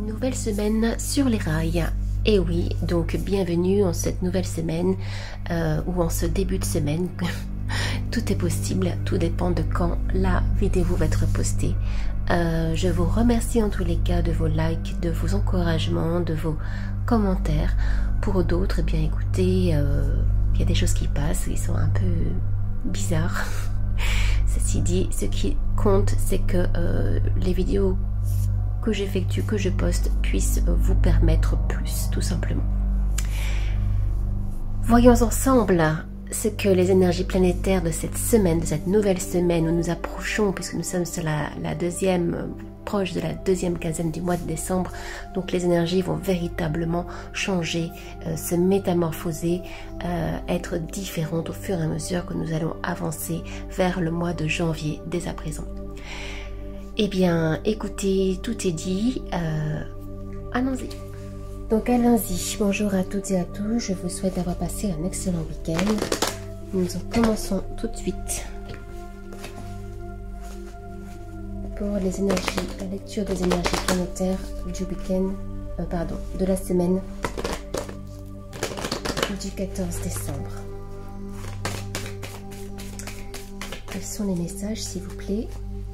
Nouvelle semaine sur les rails. Et oui, donc bienvenue en cette nouvelle semaine ou en ce début de semaine. Tout est possible, tout dépend de quand la vidéo va être postée. Je vous remercie en tous les cas de vos likes, de vos encouragements, de vos commentaires. Pour d'autres, eh bien écoutez, il y a des choses qui passent, ils sont un peu bizarres. Ceci dit, ce qui compte, c'est que les vidéos que j'effectue, que je poste, puissent vous permettre plus, tout simplement. Voyons ensemble ce que les énergies planétaires de cette semaine, de cette nouvelle semaine où nous approchons, puisque nous sommes sur la deuxième, proche de la deuxième quinzaine du mois de décembre, donc les énergies vont véritablement changer, se métamorphoser, être différentes au fur et à mesure que nous allons avancer vers le mois de janvier dès à présent. Eh bien, écoutez, tout est dit, allons-y. Donc allons-y, bonjour à toutes et à tous, je vous souhaite d'avoir passé un excellent week-end. Nous commençons tout de suite pour les énergies, la lecture des énergies planétaires du week-end, de la semaine du 14 décembre. Quels sont les messages, s'il vous plaît?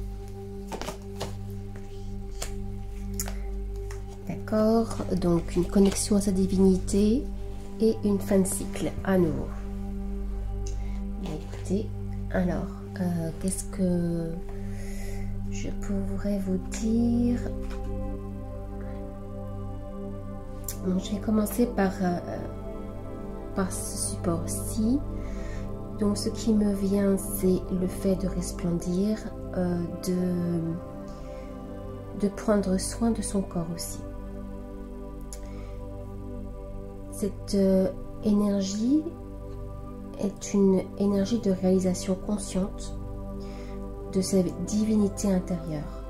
D'accord, donc une connexion à sa divinité et une fin de cycle à nouveau. Écoutez, alors, qu'est-ce que je pourrais vous dire? Bon, je vais commencer par ce support-ci. Donc, ce qui me vient, c'est le fait de resplendir, de prendre soin de son corps aussi. Cette énergie est une énergie de réalisation consciente de sa divinité intérieure.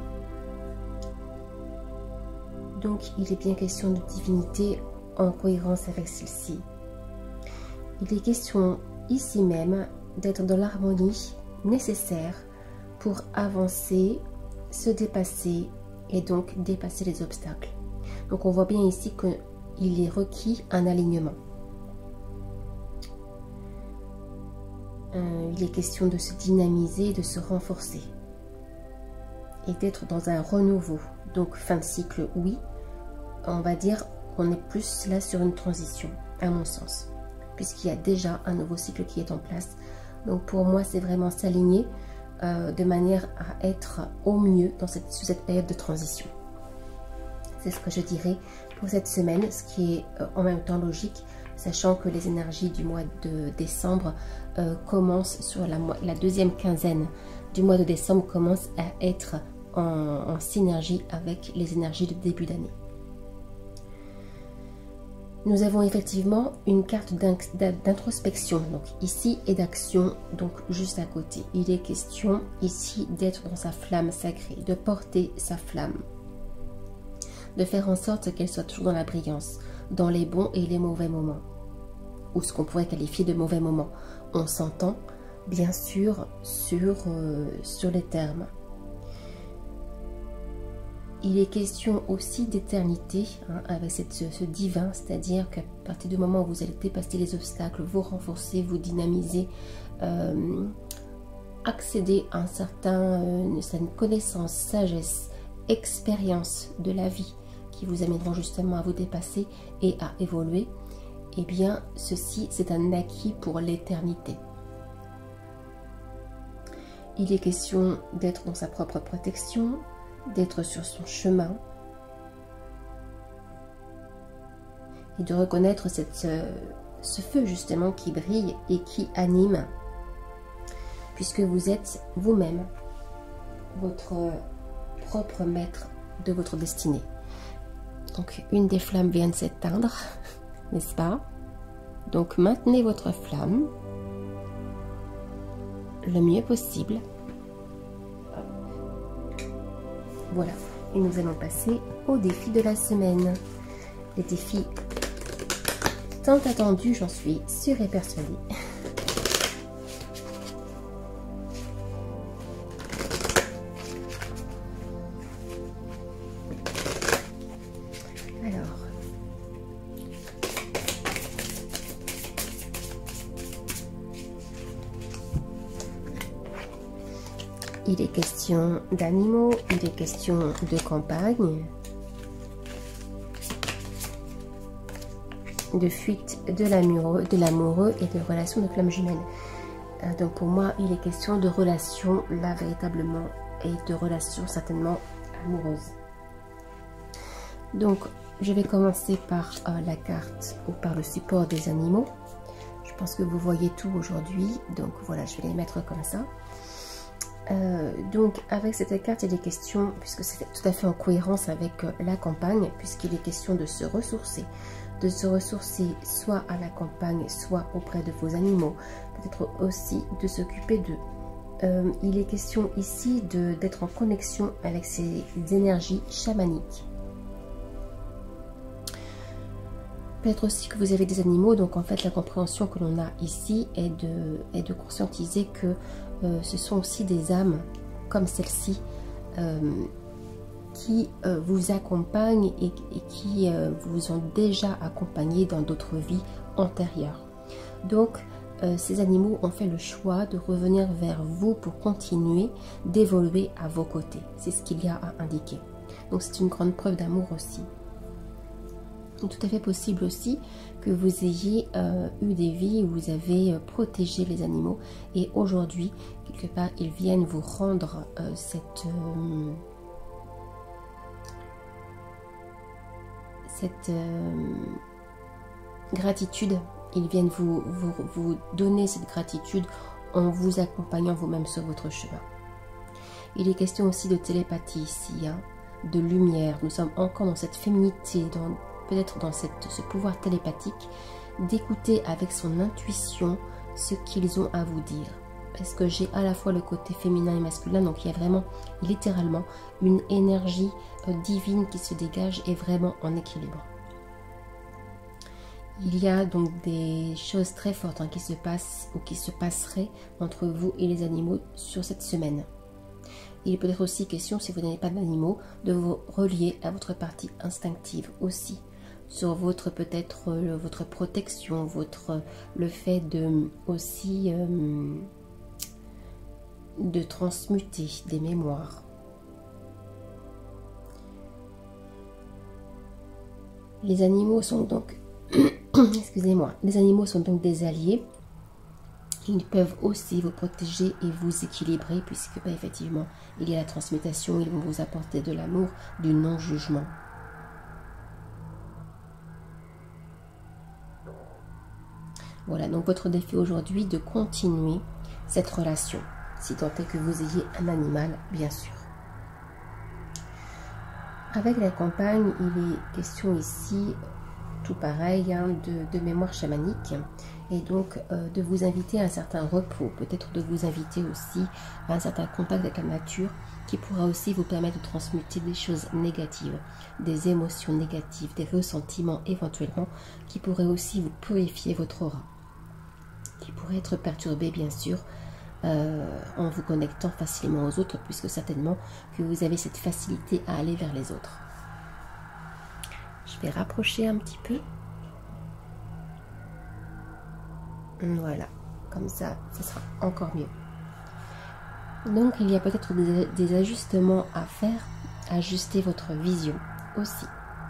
Donc, il est bien question de divinité en cohérence avec celle-ci. Il est question ici même d'être dans l'harmonie nécessaire pour avancer, se dépasser et donc dépasser les obstacles. Donc, on voit bien ici que il est requis un alignement. Il est question de se dynamiser, de se renforcer et d'être dans un renouveau. Donc fin de cycle, oui. On va dire qu'on est plus là sur une transition, à mon sens, puisqu'il y a déjà un nouveau cycle qui est en place. Donc pour moi, c'est vraiment s'aligner de manière à être au mieux dans sous cette période de transition. C'est ce que je dirais pour cette semaine, ce qui est en même temps logique, sachant que les énergies du mois de décembre commencent sur la deuxième quinzaine du mois de décembre, commencent à être en synergie avec les énergies de début d'année. Nous avons effectivement une carte d'introspection, donc ici, et d'action, donc juste à côté. Il est question ici d'être dans sa flamme sacrée, de porter sa flamme, de faire en sorte qu'elle soit toujours dans la brillance, dans les bons et les mauvais moments, ou ce qu'on pourrait qualifier de mauvais moments. On s'entend bien sûr sur les termes. Il est question aussi d'éternité, avec ce divin, c'est-à-dire qu'à partir du moment où vous allez dépasser les obstacles, vous renforcer, vous dynamiser, accéder à une certaine connaissance, sagesse, expérience de la vie qui vous amèneront justement à vous dépasser et à évoluer, eh bien ceci c'est un acquis pour l'éternité. Il est question d'être dans sa propre protection, d'être sur son chemin et de reconnaître ce feu justement qui brille et qui anime, puisque vous êtes vous-même votre propre maître de votre destinée. Donc une des flammes vient de s'éteindre, n'est-ce pas? Donc maintenez votre flamme le mieux possible. Voilà, et nous allons passer au défi de la semaine. Les défis tant attendus, j'en suis sûre et persuadée. il est question d'animaux, il est question de campagne, de fuite de l'amoureux et de relations de flammes jumelles. Donc pour moi, il est question de relations là véritablement et de relations certainement amoureuses. Donc je vais commencer par la carte ou par le support des animaux. Je pense que vous voyez tout aujourd'hui, donc voilà, je vais les mettre comme ça. Donc avec cette carte, il est question, puisque c'est tout à fait en cohérence avec la campagne, puisqu'il est question de se ressourcer soit à la campagne, soit auprès de vos animaux, peut-être aussi de s'occuper d'eux. Il est question ici d'être en connexion avec ces énergies chamaniques. Peut-être aussi que vous avez des animaux, donc en fait la compréhension que l'on a ici est de conscientiser que ce sont aussi des âmes comme celle-ci qui vous accompagnent et qui vous ont déjà accompagné dans d'autres vies antérieures. Donc ces animaux ont fait le choix de revenir vers vous pour continuer d'évoluer à vos côtés. C'est ce qu'il y a à indiquer. Donc c'est une grande preuve d'amour aussi. Il est tout à fait possible aussi que vous ayez eu des vies où vous avez protégé les animaux et aujourd'hui, quelque part, ils viennent vous rendre cette gratitude. Ils viennent vous donner cette gratitude en vous accompagnant vous-même sur votre chemin. Il est question aussi de télépathie ici, hein, de lumière. Nous sommes encore dans cette féminité, peut-être dans ce pouvoir télépathique, d'écouter avec son intuition ce qu'ils ont à vous dire. Parce que j'ai à la fois le côté féminin et masculin, donc il y a vraiment, littéralement, une énergie divine qui se dégage et vraiment en équilibre. Il y a donc des choses très fortes qui se passent ou qui se passeraient entre vous et les animaux sur cette semaine. Il est peut-être aussi question, si vous n'avez pas d'animaux, de vous relier à votre partie instinctive aussi, sur votre peut-être votre protection, le fait de aussi de transmuter des mémoires. Les animaux sont donc excusez-moi, les animaux sont donc des alliés. Ils peuvent aussi vous protéger et vous équilibrer puisque effectivement il y a la transmutation, ils vont vous apporter de l'amour, du non-jugement. Voilà, donc votre défi aujourd'hui de continuer cette relation, si tant est que vous ayez un animal, bien sûr. Avec la campagne, il est question ici, tout pareil, hein, de mémoire chamanique, et donc de vous inviter à un certain repos, peut-être de vous inviter aussi à un certain contact avec la nature, qui pourra aussi vous permettre de transmuter des choses négatives, des émotions négatives, des ressentiments éventuellement, qui pourraient aussi vous purifier votre aura, qui pourrait être perturbé bien sûr en vous connectant facilement aux autres, puisque certainement que vous avez cette facilité à aller vers les autres. Je vais rapprocher un petit peu. Voilà, comme ça, ce sera encore mieux. Donc il y a peut-être des ajustements à faire, ajuster votre vision aussi.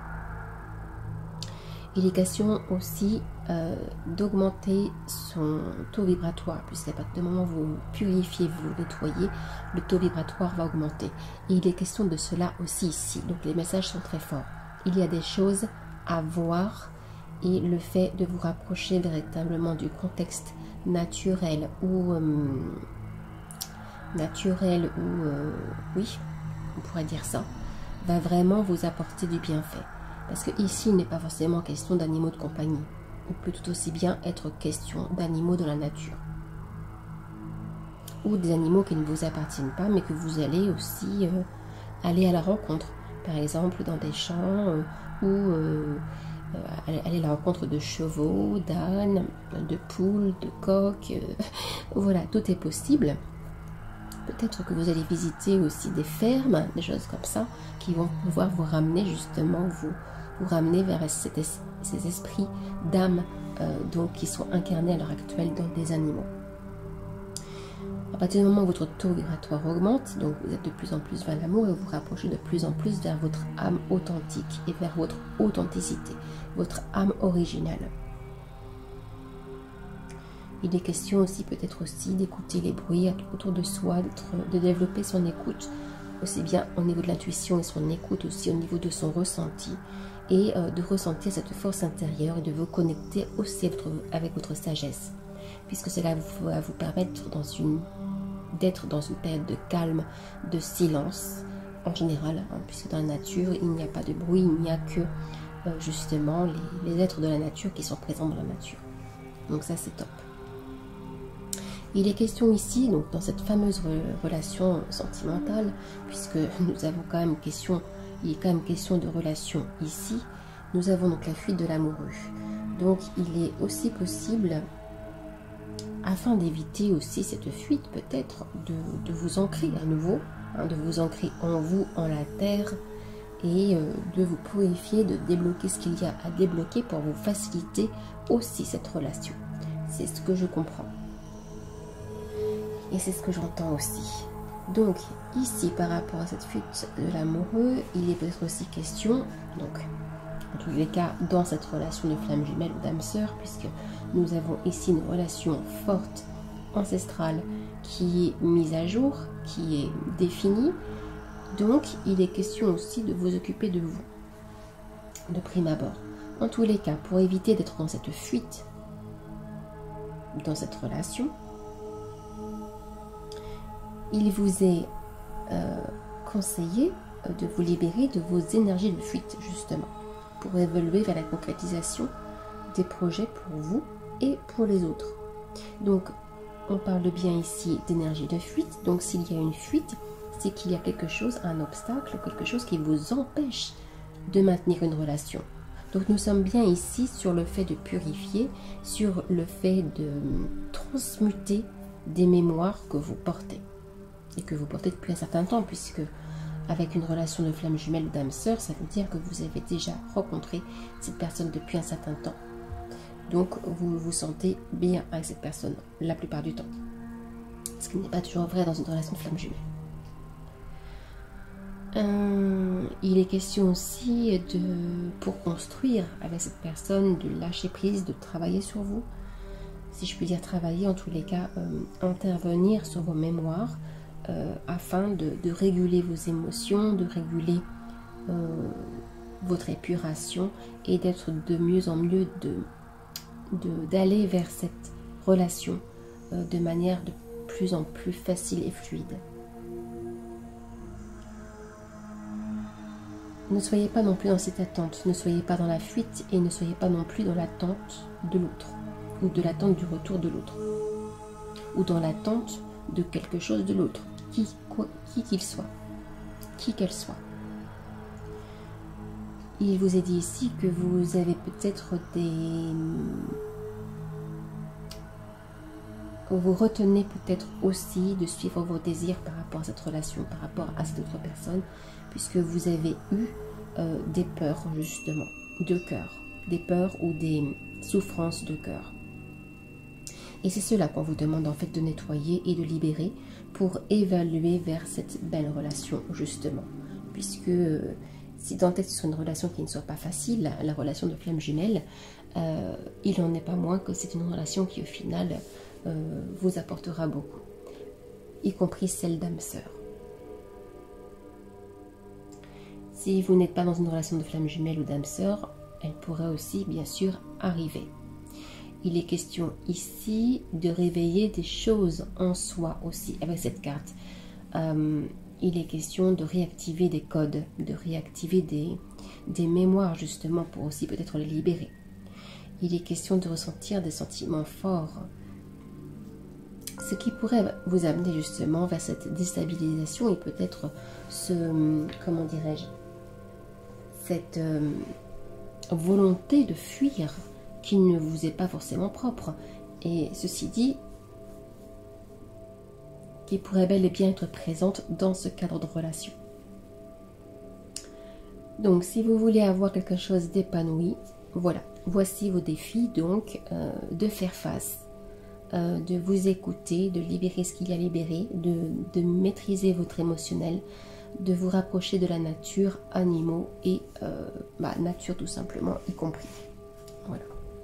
Il est question aussi d'augmenter son taux vibratoire, puisqu'à partir du moment où vous purifiez, vous nettoyez, le taux vibratoire va augmenter. Et il est question de cela aussi ici, donc les messages sont très forts. Il y a des choses à voir et le fait de vous rapprocher véritablement du contexte naturel ou oui, on pourrait dire ça, va vraiment vous apporter du bienfait. Parce que ici, il n'est pas forcément question d'animaux de compagnie. Il peut tout aussi bien être question d'animaux de la nature. Ou des animaux qui ne vous appartiennent pas, mais que vous allez aussi aller à la rencontre. Par exemple, dans des champs ou aller à la rencontre de chevaux, d'ânes, de poules, de coqs. Voilà, tout est possible. Peut-être que vous allez visiter aussi des fermes, des choses comme ça, qui vont pouvoir vous ramener justement, vous ramener vers ces esprits d'âme donc qui sont incarnés à l'heure actuelle dans des animaux. partir du moment où votre taux vibratoire augmente, donc vous êtes de plus en plus vers l'amour et vous vous rapprochez de plus en plus vers votre âme authentique et vers votre authenticité, votre âme originale. Il est question aussi peut-être aussi d'écouter les bruits autour de soi, de développer son écoute, aussi bien au niveau de l'intuition et son écoute, aussi au niveau de son ressenti, et de ressentir cette force intérieure et de vous connecter aussi avec votre sagesse, puisque cela va vous permettre d'être dans une période de calme, de silence en général, hein, puisque dans la nature il n'y a pas de bruit, il n'y a que justement les êtres de la nature qui sont présents dans la nature. Donc ça c'est top. Il est question ici, donc dans cette fameuse relation sentimentale, puisque nous avons quand même il est quand même question de relation ici, nous avons donc la fuite de l'amoureux. Donc il est aussi possible, afin d'éviter aussi cette fuite, peut-être de vous ancrer à nouveau, hein, de vous ancrer en vous, en la terre, et de vous purifier, de débloquer ce qu'il y a à débloquer pour vous faciliter aussi cette relation. C'est ce que je comprends. Et c'est ce que j'entends aussi. Donc, ici, par rapport à cette fuite de l'amoureux, il est peut-être aussi question, donc, en tous les cas, dans cette relation de flamme jumelle ou d'âme sœur, puisque nous avons ici une relation forte, ancestrale, qui est mise à jour, qui est définie. Donc, il est question aussi de vous occuper de vous, de prime abord. En tous les cas, pour éviter d'être dans cette fuite, dans cette relation, il vous est conseillé de vous libérer de vos énergies de fuite, justement, pour évoluer vers la concrétisation des projets pour vous et pour les autres. Donc, on parle bien ici d'énergie de fuite. Donc, s'il y a une fuite, c'est qu'il y a quelque chose, un obstacle, quelque chose qui vous empêche de maintenir une relation. Donc, nous sommes bien ici sur le fait de purifier, sur le fait de transmuter des mémoires que vous portez. Et que vous portez depuis un certain temps, puisque avec une relation de flamme jumelle ou d'âme sœur, ça veut dire que vous avez déjà rencontré cette personne depuis un certain temps. Donc vous vous sentez bien avec cette personne la plupart du temps, ce qui n'est pas toujours vrai dans une relation de flamme jumelle. Il est question aussi pour construire avec cette personne, de lâcher prise, de travailler sur vous, si je puis dire travailler, en tous les cas intervenir sur vos mémoires, afin de réguler vos émotions, de réguler votre épuration et d'être de mieux en mieux, d'aller vers cette relation de manière de plus en plus facile et fluide. Ne soyez pas non plus dans cette attente, ne soyez pas dans la fuite et ne soyez pas non plus dans l'attente de l'autre, ou de l'attente du retour de l'autre, ou dans l'attente de quelque chose de l'autre, qui qu'il soit, qui qu'elle soit. Il vous est dit ici que vous avez peut-être vous retenez peut-être aussi de suivre vos désirs par rapport à cette relation, par rapport à cette autre personne, puisque vous avez eu des peurs justement de cœur, des peurs ou des souffrances de cœur. Et c'est cela qu'on vous demande en fait de nettoyer et de libérer pour évaluer vers cette belle relation justement. Puisque si tant est que ce soit une relation qui ne soit pas facile, la relation de flamme jumelle, il n'en est pas moins que c'est une relation qui au final vous apportera beaucoup, y compris celle d'âme sœur. Si vous n'êtes pas dans une relation de flamme jumelle ou d'âme sœur, elle pourrait aussi bien sûr arriver. Il est question ici de réveiller des choses en soi aussi avec cette carte. Il est question de réactiver des codes, de réactiver des mémoires justement pour aussi peut-être les libérer. Il est question de ressentir des sentiments forts, ce qui pourrait vous amener justement vers cette déstabilisation et peut-être comment dirais-je, cette volonté de fuir qui ne vous est pas forcément propre. Et ceci dit, qui pourrait bel et bien être présente dans ce cadre de relation. Donc, si vous voulez avoir quelque chose d'épanoui, voilà, voici vos défis, donc, de faire face de vous écouter, de libérer ce qu'il y a à libérer, de maîtriser votre émotionnel, de vous rapprocher de la nature, animaux et nature tout simplement y compris. Voilà.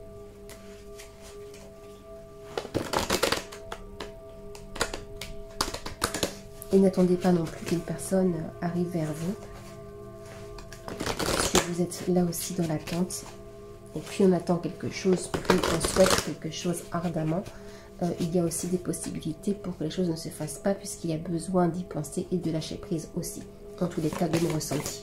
Et n'attendez pas non plus qu'une personne arrive vers vous. Parce que vous êtes là aussi dans l'attente. Et puis on attend quelque chose, plus on souhaite quelque chose ardemment, il y a aussi des possibilités pour que les choses ne se fassent pas, puisqu'il y a besoin d'y penser et de lâcher prise aussi. En tous les cas, de mon ressenti.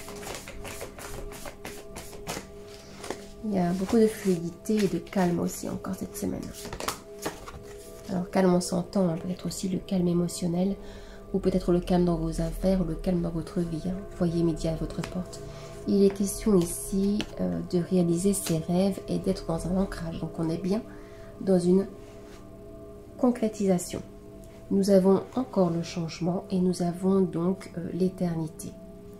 Il y a beaucoup de fluidité et de calme aussi encore cette semaine. Alors calme, on s'entend, hein, peut-être aussi le calme émotionnel, ou peut-être le calme dans vos affaires, ou le calme dans votre vie. Hein. Voyez midi à votre porte. Il est question ici de réaliser ses rêves et d'être dans un ancrage. Donc on est bien dans une concrétisation. Nous avons encore le changement et nous avons donc l'éternité.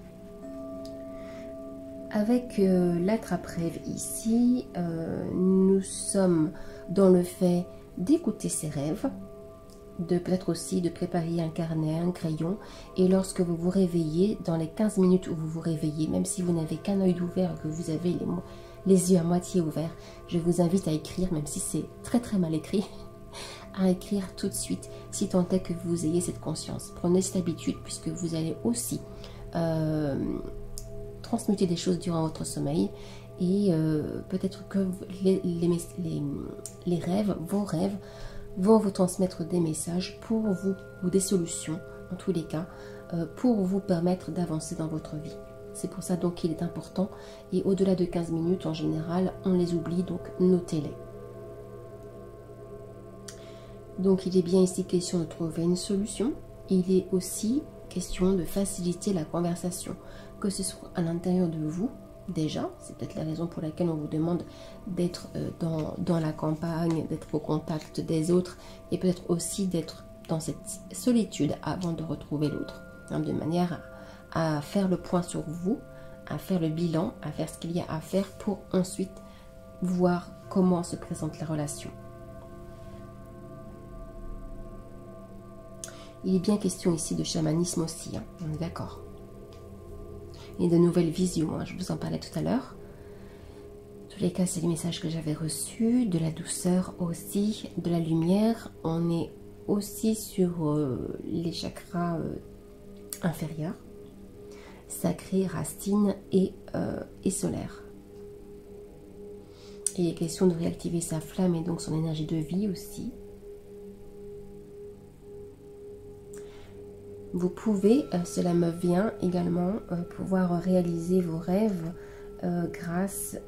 Avec l'attrape-rêve ici, nous sommes dans le fait d'écouter ses rêves, de peut-être aussi de préparer un carnet, un crayon, et lorsque vous vous réveillez, dans les 15 minutes où vous vous réveillez, même si vous n'avez qu'un œil ouvert, que vous avez les yeux à moitié ouverts, je vous invite à écrire, même si c'est très très mal écrit, à écrire tout de suite, si tant est que vous ayez cette conscience. Prenez cette habitude, puisque vous allez aussi transmuter des choses durant votre sommeil, et peut-être que les rêves, vos rêves, vont vous transmettre des messages pour vous, ou des solutions, en tous les cas, pour vous permettre d'avancer dans votre vie. C'est pour ça donc qu'il est important, et au-delà de 15 minutes, en général, on les oublie, donc notez-les. Donc il est bien ici question de trouver une solution. Il est aussi question de faciliter la conversation, que ce soit à l'intérieur de vous, déjà, c'est peut-être la raison pour laquelle on vous demande d'être dans la campagne, d'être au contact des autres, et peut-être aussi d'être dans cette solitude avant de retrouver l'autre, hein, de manière à faire le point sur vous, à faire le bilan, à faire ce qu'il y a à faire pour ensuite voir comment se présente la relation. Il est bien question ici de chamanisme aussi, hein, on est d'accord. Et de nouvelles visions, hein, je vous en parlais tout à l'heure. En tous les cas, c'est les messages que j'avais reçus, de la douceur aussi, de la lumière. On est aussi sur les chakras inférieurs, sacrés, racines et solaires. Et il est question de réactiver sa flamme et donc son énergie de vie aussi. Vous pouvez, cela me vient également, pouvoir réaliser vos rêves grâce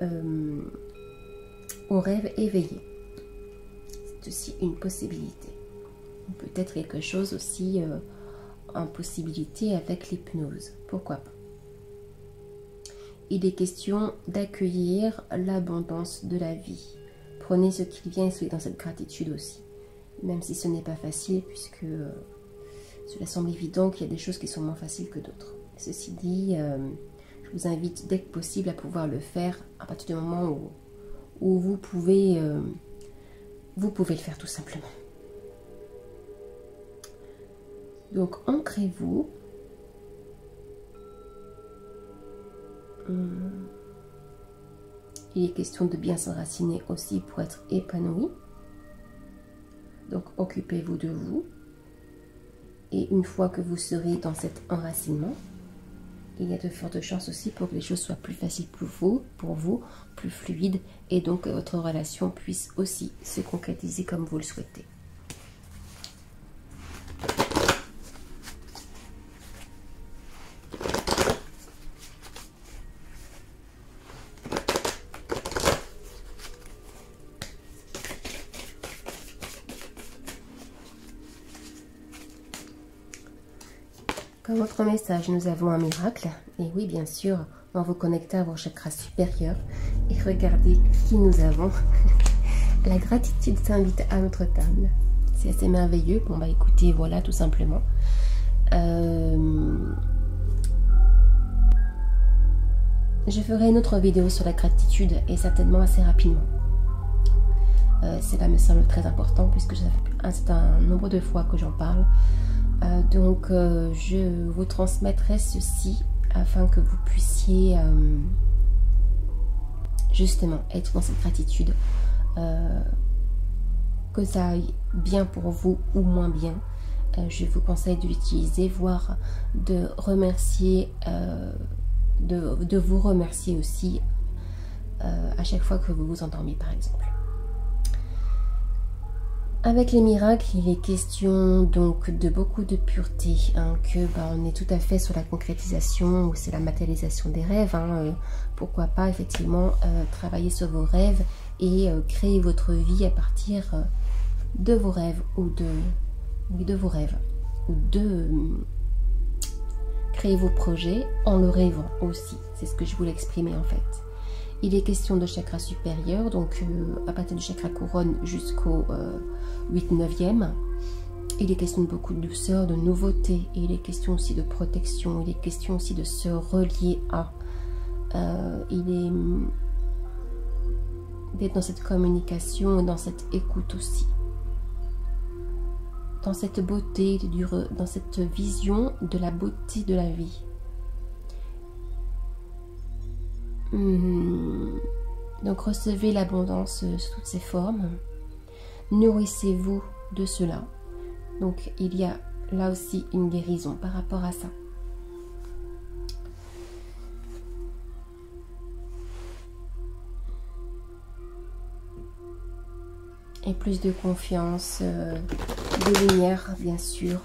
aux rêves éveillés. C'est aussi une possibilité. Peut-être quelque chose aussi en possibilité avec l'hypnose. Pourquoi pas? Il est question d'accueillir l'abondance de la vie. Prenez ce qui vient et soyez dans cette gratitude aussi. Même si ce n'est pas facile, puisque cela semble évident qu'il y a des choses qui sont moins faciles que d'autres. Ceci dit, je vous invite dès que possible à pouvoir le faire à partir du moment où vous pouvez le faire tout simplement. Donc ancrez-vous. Il est question de bien s'enraciner aussi pour être épanoui. Donc occupez-vous de vous. Et une fois que vous serez dans cet enracinement, il y a de fortes chances aussi pour que les choses soient plus faciles pour vous, plus fluides, et donc que votre relation puisse aussi se concrétiser comme vous le souhaitez. Comme autre message, nous avons un miracle. Et oui, bien sûr, on vous connecte à vos chakras supérieurs. Et regardez qui nous avons. La gratitude s'invite à notre table. C'est assez merveilleux. Bon, bah écoutez, voilà, tout simplement. Je ferai une autre vidéo sur la gratitude et certainement assez rapidement. Cela me semble très important puisque ça fait un certain nombre de fois que j'en parle. Donc je vous transmettrai ceci afin que vous puissiez justement être dans cette gratitude, que ça aille bien pour vous ou moins bien. Je vous conseille de l'utiliser, voire de remercier, de vous remercier aussi à chaque fois que vous vous endormez par exemple. Avec les miracles, il est question donc de beaucoup de pureté, hein, que on est tout à fait sur la concrétisation, ou c'est la matérialisation des rêves. Pourquoi pas effectivement travailler sur vos rêves et créer votre vie à partir de vos rêves ou de vos rêves, ou de créer vos projets en le rêvant aussi. C'est ce que je voulais exprimer en fait. Il est question de chakra supérieur, donc à partir du chakra couronne jusqu'au 8-9e. Il est question de beaucoup de douceur, de nouveauté. Et il est question aussi de protection. Il est question aussi de se relier à. Il est d'être dans cette communication et dans cette écoute aussi. Dans cette beauté, dans cette vision de la beauté de la vie. Donc recevez l'abondance sous toutes ses formes, nourrissez-vous de cela. Donc il y a là aussi une guérison par rapport à ça. Et plus de confiance, de lumière bien sûr.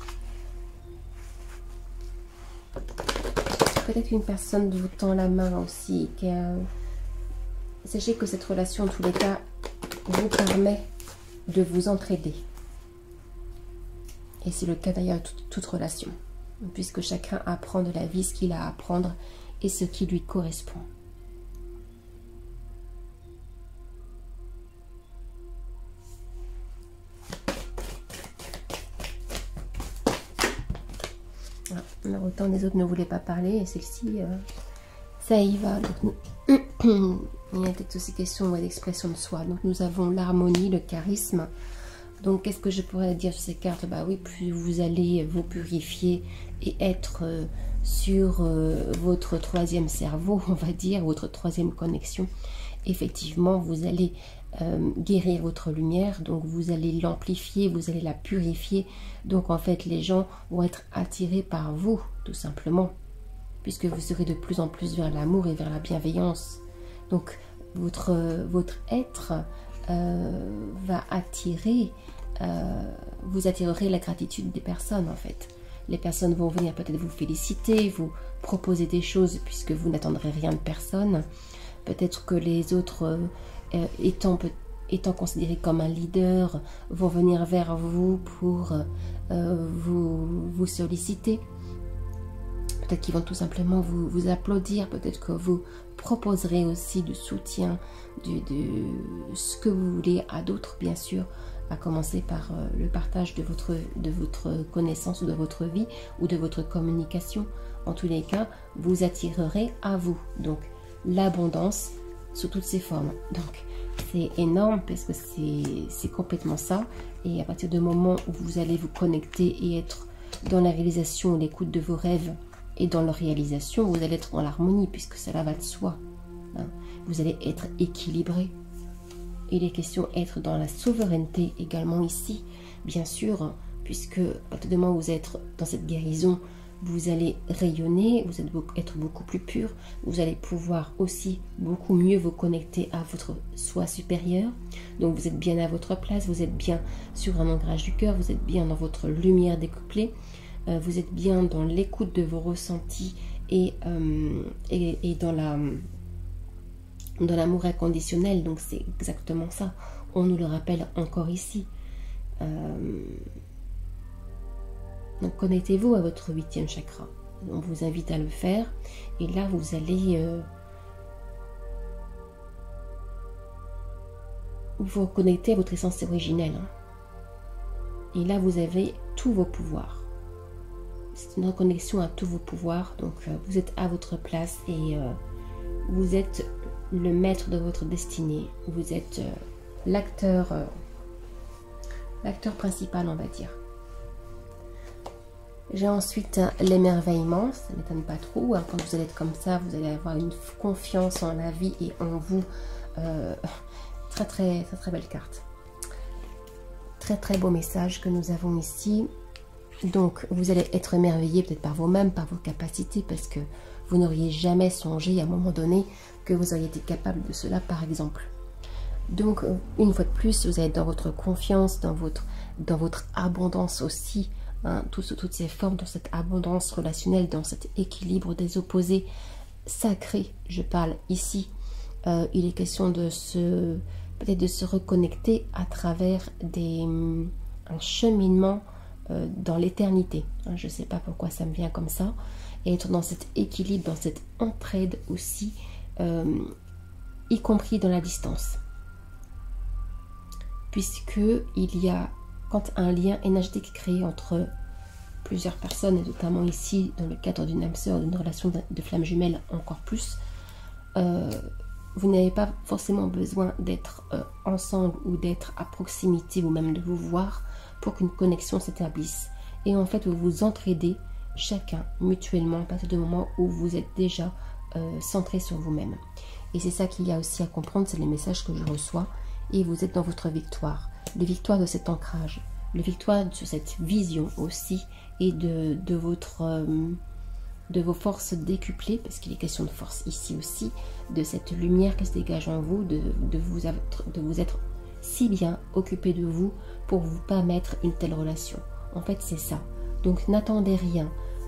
Peut-être qu'une personne vous tend la main aussi. Sachez que cette relation, en tous les cas, vous permet de vous entraider. Et c'est le cas d'ailleurs de toute relation. Puisque chacun apprend de la vie ce qu'il a à apprendre et ce qui lui correspond. Alors, autant les autres ne voulaient pas parler et celle-ci, ça y va. Donc, il y a peut-être aussi question d'expression de soi. Donc nous avons l'harmonie, le charisme. Donc qu'est-ce que je pourrais dire sur ces cartes? Bah oui, plus vous allez vous purifier et être sur votre troisième cerveau, on va dire, votre troisième connexion. Effectivement, vous allez guérir votre lumière, donc vous allez l'amplifier, vous allez la purifier. Donc en fait, les gens vont être attirés par vous, tout simplement, puisque vous serez de plus en plus vers l'amour et vers la bienveillance. Donc votre être va attirer, vous attirerez la gratitude des personnes en fait. Les personnes vont venir peut-être vous féliciter, vous proposer des choses puisque vous n'attendrez rien de personne. Peut-être que les autres, étant considérés comme un leader, vont venir vers vous pour vous solliciter. Peut-être qu'ils vont tout simplement vous applaudir. Peut-être que vous proposerez aussi du soutien, de ce que vous voulez à d'autres, bien sûr, à commencer par le partage de votre connaissance ou de votre vie ou de votre communication. En tous les cas, vous attirerez à vous. Donc, l'abondance sous toutes ses formes. Donc, c'est énorme parce que c'est complètement ça. Et à partir du moment où vous allez vous connecter et être dans la réalisation, l'écoute de vos rêves et dans leur réalisation, vous allez être dans l'harmonie puisque cela va de soi. Hein. Vous allez être équilibré. Il est question d'être dans la souveraineté également ici, bien sûr, puisque à partir du moment où vous êtes dans cette guérison, vous allez rayonner, vous allez être beaucoup plus pur, vous allez pouvoir aussi beaucoup mieux vous connecter à votre soi supérieur. Donc vous êtes bien à votre place, vous êtes bien sur un ancrage du cœur, vous êtes bien dans votre lumière découplée, vous êtes bien dans l'écoute de vos ressentis et dans l'amour inconditionnel. Donc c'est exactement ça, on nous le rappelle encore ici. Donc connectez-vous à votre 8e chakra. On vous invite à le faire. Et là, vous allez vous reconnecter à votre essence originelle. Et là, vous avez tous vos pouvoirs. C'est une reconnexion à tous vos pouvoirs. Donc vous êtes à votre place et vous êtes le maître de votre destinée. Vous êtes l'acteur principal, on va dire. J'ai ensuite l'émerveillement, ça ne m'étonne pas trop, hein. Quand vous allez être comme ça, vous allez avoir une confiance en la vie et en vous. Très belle carte. Très beau message que nous avons ici. Donc vous allez être émerveillé peut-être par vous-même, par vos capacités, parce que vous n'auriez jamais songé à un moment donné que vous auriez été capable de cela, par exemple. Donc une fois de plus, vous allez être dans votre confiance, dans votre abondance aussi, hein, toutes ces formes, dans cette abondance relationnelle, dans cet équilibre des opposés sacrés. Je parle ici. Il est question de peut-être de se reconnecter à travers un cheminement dans l'éternité. Je ne sais pas pourquoi ça me vient comme ça. Et être dans cet équilibre, dans cette entraide aussi, y compris dans la distance. Puisque il y a, quand un lien énergétique est créé entre plusieurs personnes, et notamment ici dans le cadre d'une âme sœur, d'une relation de flamme jumelle encore plus, vous n'avez pas forcément besoin d'être ensemble ou d'être à proximité ou même de vous voir pour qu'une connexion s'établisse. Et en fait, vous vous entraidez chacun mutuellement à partir du moment où vous êtes déjà centré sur vous-même. Et c'est ça qu'il y a aussi à comprendre, c'est les messages que je reçois. Et vous êtes dans votre victoire. La victoire de cet ancrage, la victoire sur cette vision aussi et de vos forces décuplées, parce qu'il est question de force ici aussi, de cette lumière qui se dégage en vous, de vous être si bien occupé de vous pour vous permettre une telle relation. En fait, c'est ça. Donc, n'attendez rien.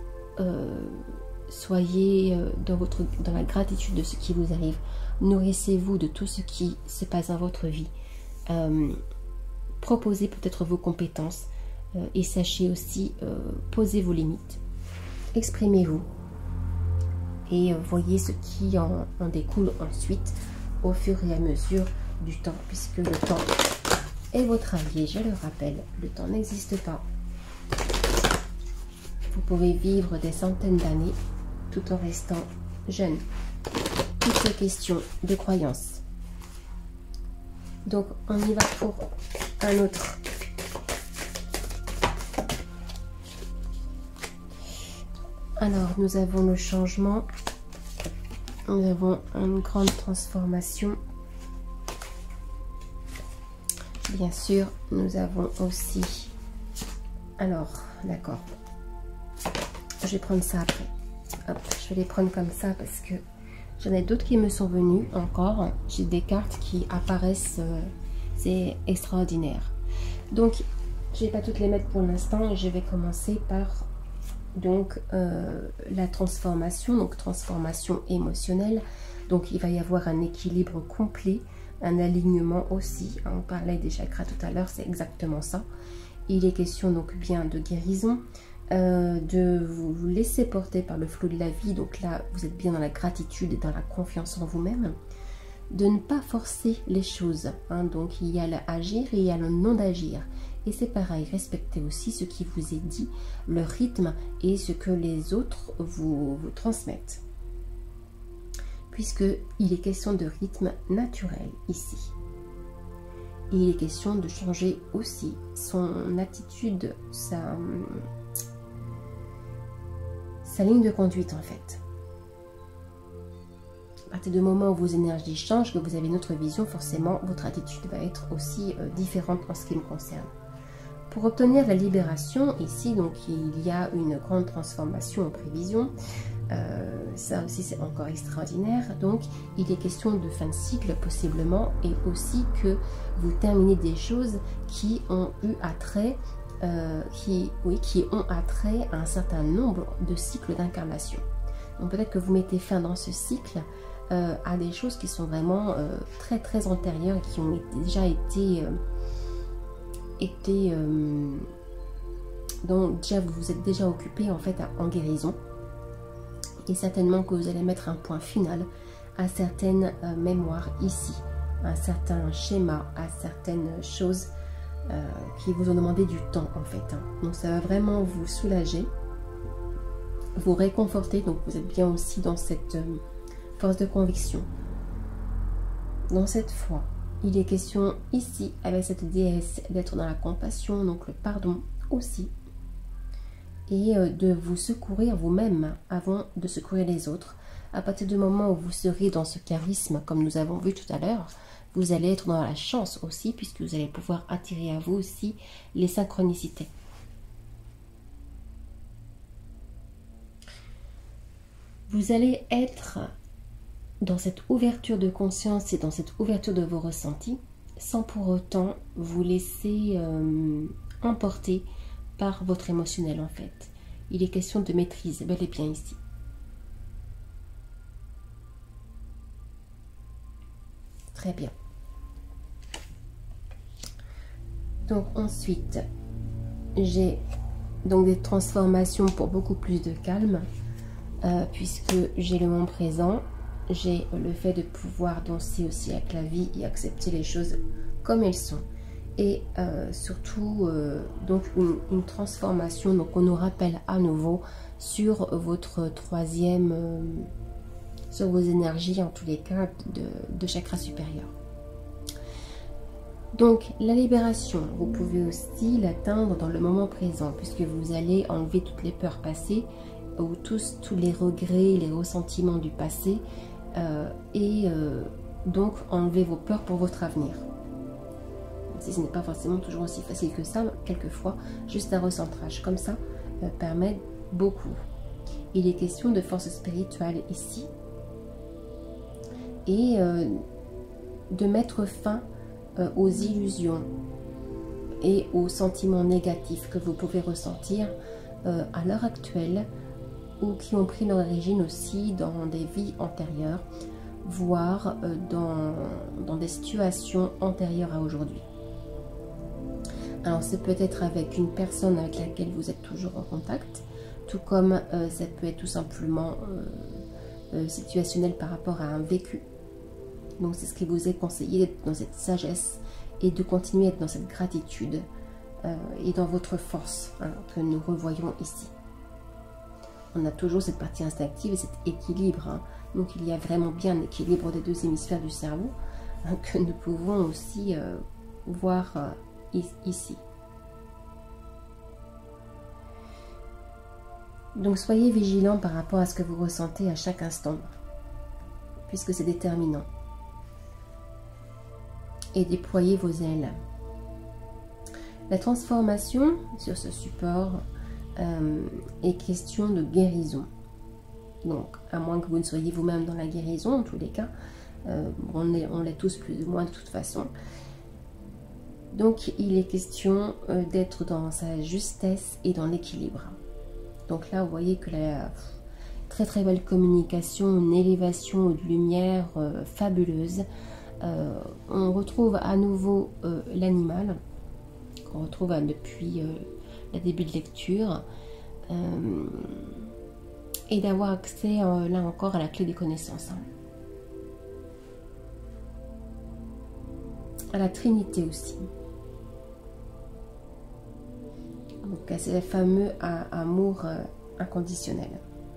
Soyez dans la gratitude de ce qui vous arrive. Nourrissez-vous de tout ce qui se passe dans votre vie. Proposez peut-être vos compétences et sachez aussi poser vos limites. Exprimez-vous et voyez ce qui en découle ensuite au fur et à mesure du temps, puisque le temps est votre allié, je le rappelle. Le temps n'existe pas. Vous pouvez vivre des centaines d'années tout en restant jeune. Toutes ces questions de croyance. Donc on y va pour un autre. Alors nous avons le changement, nous avons une grande transformation. Bien sûr, nous avons aussi, alors d'accord, je vais prendre ça après. Hop, je vais les prendre comme ça parce que j'en ai d'autres qui me sont venus encore. J'ai des cartes qui apparaissent, c'est extraordinaire. Donc, je ne vais pas toutes les mettre pour l'instant. Je vais commencer par donc la transformation, donc transformation émotionnelle. Donc, il va y avoir un équilibre complet, un alignement aussi. On parlait des chakras tout à l'heure, c'est exactement ça. Il est question donc bien de guérison. De vous laisser porter par le flot de la vie, donc là vous êtes bien dans la gratitude et dans la confiance en vous-même, de ne pas forcer les choses, hein. Donc il y a l'agir et il y a le non d'agir, et c'est pareil, respectez aussi ce qui vous est dit, le rythme et ce que les autres vous transmettent, puisque il est question de rythme naturel ici. Et il est question de changer aussi son attitude, sa ligne de conduite en fait. À partir du moment où vos énergies changent, que vous avez une autre vision, forcément votre attitude va être aussi différente en ce qui me concerne. Pour obtenir la libération, ici donc il y a une grande transformation en prévision. Ça aussi c'est encore extraordinaire. Donc il est question de fin de cycle possiblement, et aussi que vous terminez des choses qui ont eu attrait qui ont attrait à un certain nombre de cycles d'incarnation. Donc peut-être que vous mettez fin dans ce cycle à des choses qui sont vraiment très antérieures, qui ont déjà été donc déjà vous vous êtes déjà occupé en fait en guérison, et certainement que vous allez mettre un point final à certaines mémoires ici, à un certain schéma, à certaines choses qui vous ont demandé du temps en fait, hein. Donc ça va vraiment vous soulager, vous réconforter. Donc vous êtes bien aussi dans cette force de conviction, dans cette foi Il est question ici, avec cette déesse, d'être dans la compassion, donc le pardon aussi. Et de vous secourir vous-même avant de secourir les autres. À partir du moment où vous serez dans ce charisme, comme nous avons vu tout à l'heure, vous allez être dans la chance aussi, puisque vous allez pouvoir attirer à vous aussi les synchronicités. Vous allez être dans cette ouverture de conscience et dans cette ouverture de vos ressentis, sans pour autant vous laisser emporter par votre émotionnel en fait. Il est question de maîtrise, bel et bien ici. Très bien. Donc ensuite, j'ai donc des transformations pour beaucoup plus de calme, puisque j'ai le moment présent, j'ai le fait de pouvoir danser aussi avec la vie et accepter les choses comme elles sont. Et surtout, donc une transformation, donc on nous rappelle à nouveau sur votre troisième, sur vos énergies en tous les cas de chakra supérieur. Donc la libération, vous pouvez aussi l'atteindre dans le moment présent, puisque vous allez enlever toutes les peurs passées, ou tous les regrets, les ressentiments du passé, donc enlever vos peurs pour votre avenir. Si ce n'est pas forcément toujours aussi facile que ça, quelquefois, juste un recentrage comme ça permet beaucoup. Il est question de force spirituelle ici, et de mettre fin aux illusions et aux sentiments négatifs que vous pouvez ressentir à l'heure actuelle, ou qui ont pris leur origine aussi dans des vies antérieures, voire dans des situations antérieures à aujourd'hui. Alors c'est peut-être avec une personne avec laquelle vous êtes toujours en contact, tout comme ça peut être tout simplement situationnel par rapport à un vécu. Donc c'est ce qui vous est conseillé, d'être dans cette sagesse et de continuer à être dans cette gratitude et dans votre force, hein, que nous revoyons ici. On a toujours cette partie instinctive et cet équilibre, hein. Donc il y a vraiment bien un équilibre des deux hémisphères du cerveau, hein, que nous pouvons aussi voir ici. Donc soyez vigilants par rapport à ce que vous ressentez à chaque instant, puisque c'est déterminant. Et déployez vos ailes. La transformation sur ce support est question de guérison. Donc, à moins que vous ne soyez vous-même dans la guérison, en tous les cas, on l'est tous plus ou moins de toute façon. Donc, il est question d'être dans sa justesse et dans l'équilibre. Donc là, vous voyez que la très très belle communication, une élévation de lumière fabuleuse. On retrouve à nouveau l'animal qu'on retrouve depuis le début de lecture, et d'avoir accès là encore à la clé des connaissances, hein. À la Trinité aussi, donc à ce fameux amour inconditionnel.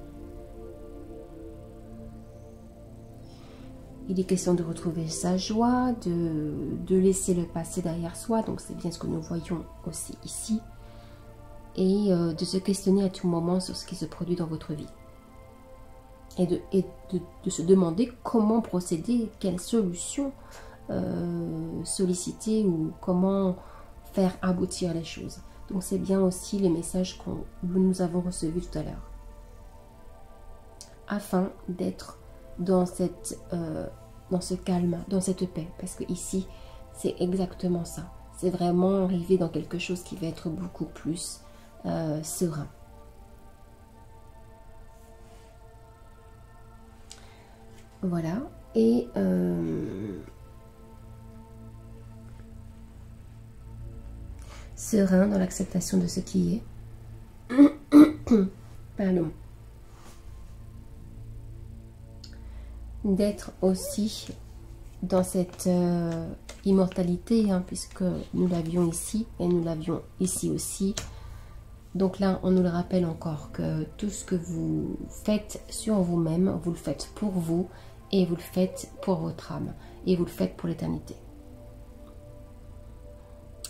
Il est question de retrouver sa joie, de laisser le passé derrière soi, donc c'est bien ce que nous voyons aussi ici, et de se questionner à tout moment sur ce qui se produit dans votre vie. Et de se demander comment procéder, quelle solution solliciter ou comment faire aboutir les choses. Donc c'est bien aussi les messages que nous avons reçus tout à l'heure. Afin d'être dans ce calme, dans cette paix, parce que ici c'est exactement ça. C'est vraiment arriver dans quelque chose qui va être beaucoup plus serein. Voilà, et serein dans l'acceptation de ce qui est. Pardon. D'être aussi dans cette immortalité, hein, puisque nous l'avions ici et nous l'avions ici aussi. Donc là, on nous le rappelle encore que tout ce que vous faites sur vous-même, vous le faites pour vous et vous le faites pour votre âme et vous le faites pour l'éternité.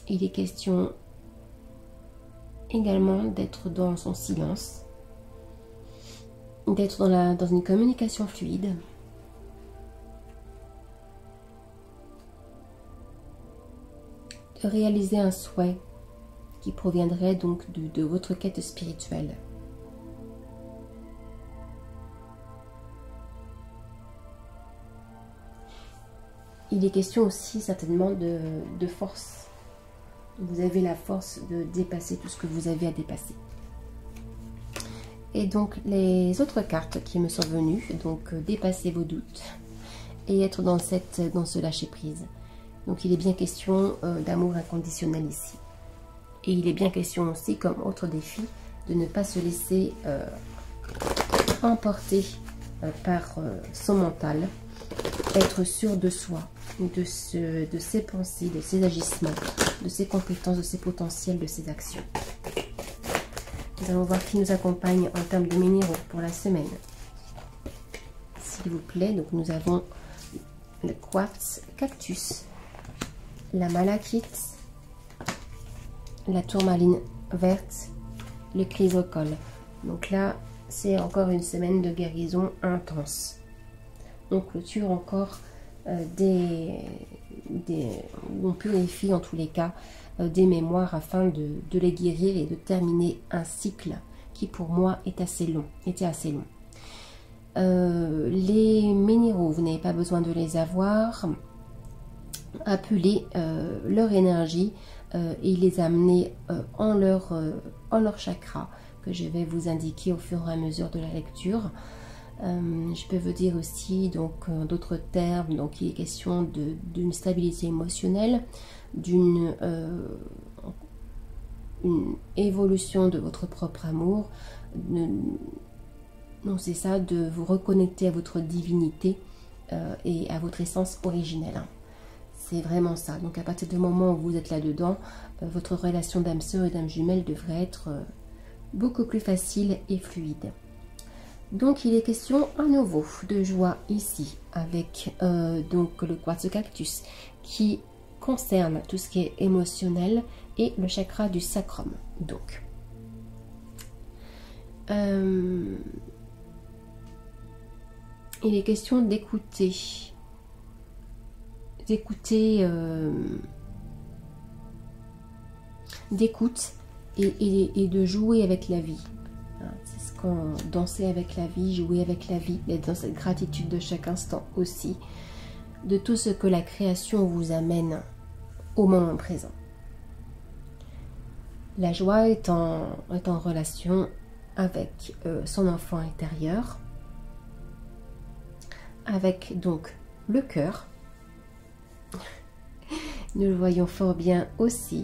Il est question également d'être dans son silence, d'être dans une communication fluide. De réaliser un souhait qui proviendrait donc de votre quête spirituelle. Il est question aussi certainement de force. Vous avez la force de dépasser tout ce que vous avez à dépasser. Et donc les autres cartes qui me sont venues, donc dépasser vos doutes et être dans ce lâcher prise. Donc il est bien question d'amour inconditionnel ici. Et il est bien question aussi, comme autre défi, de ne pas se laisser emporter par son mental, être sûr de soi, de ses pensées, de ses agissements, de ses compétences, de ses potentiels, de ses actions. Nous allons voir qui nous accompagne en termes de minéraux pour la semaine. S'il vous plaît, donc nous avons le quartz cactus, la malachite, la tourmaline verte, le chrysocole. Donc là, c'est encore une semaine de guérison intense. On clôture encore on purifie en tous les cas des mémoires afin de les guérir et de terminer un cycle qui pour moi était assez long. Les minéraux, vous n'avez pas besoin de les avoir. Appelez leur énergie et les amener en leur chakra que je vais vous indiquer au fur et à mesure de la lecture. Je peux vous dire aussi, donc d'autres termes, donc il est question d'une stabilité émotionnelle, d'une une évolution de votre propre amour, non c'est ça, de vous reconnecter à votre divinité et à votre essence originelle. C'est vraiment ça. Donc à partir du moment où vous êtes là-dedans, votre relation d'âme sœur et d'âme jumelle devrait être beaucoup plus facile et fluide. Donc il est question à nouveau de joie ici avec donc le quartz cactus qui concerne tout ce qui est émotionnel et le chakra du sacrum. Donc il est question d'écouter d'écoute et de jouer avec la vie. C'est ce qu'on danser avec la vie, jouer avec la vie, être dans cette gratitude de chaque instant aussi, de tout ce que la création vous amène au moment présent. La joie est en relation avec son enfant intérieur, avec donc le cœur. Nous le voyons fort bien aussi.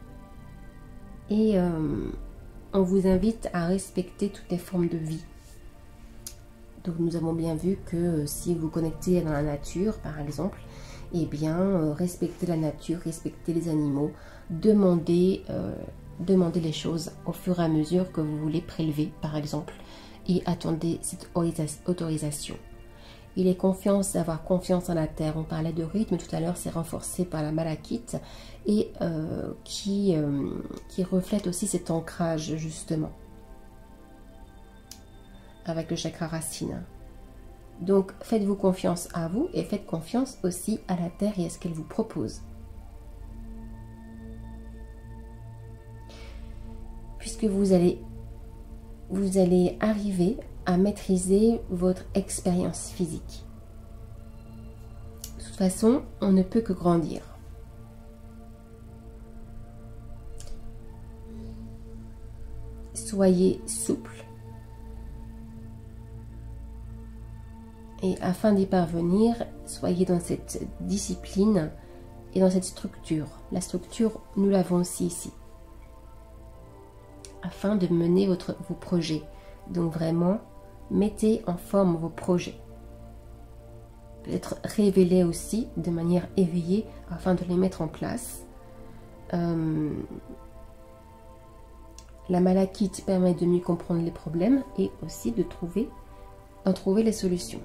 Et on vous invite à respecter toutes les formes de vie. Donc nous avons bien vu que si vous connectez dans la nature, par exemple, eh bien, respectez la nature, respectez les animaux, demandez les choses au fur et à mesure que vous voulez prélever, par exemple, et attendez cette autorisation. Il est d'avoir confiance en la terre. On parlait de rythme tout à l'heure, c'est renforcé par la malachite et qui reflète aussi cet ancrage justement avec le chakra racine. Donc faites-vous confiance à vous et faites confiance aussi à la terre et à ce qu'elle vous propose. Puisque vous allez arriver à maîtriser votre expérience physique. De toute façon, on ne peut que grandir. Soyez souple. Et afin d'y parvenir, soyez dans cette discipline et dans cette structure. La structure, nous l'avons aussi ici. Afin de mener vos projets. Donc vraiment, mettez en forme vos projets. Peut-être révélez aussi de manière éveillée afin de les mettre en place. La malachite permet de mieux comprendre les problèmes et aussi d'en trouver les solutions.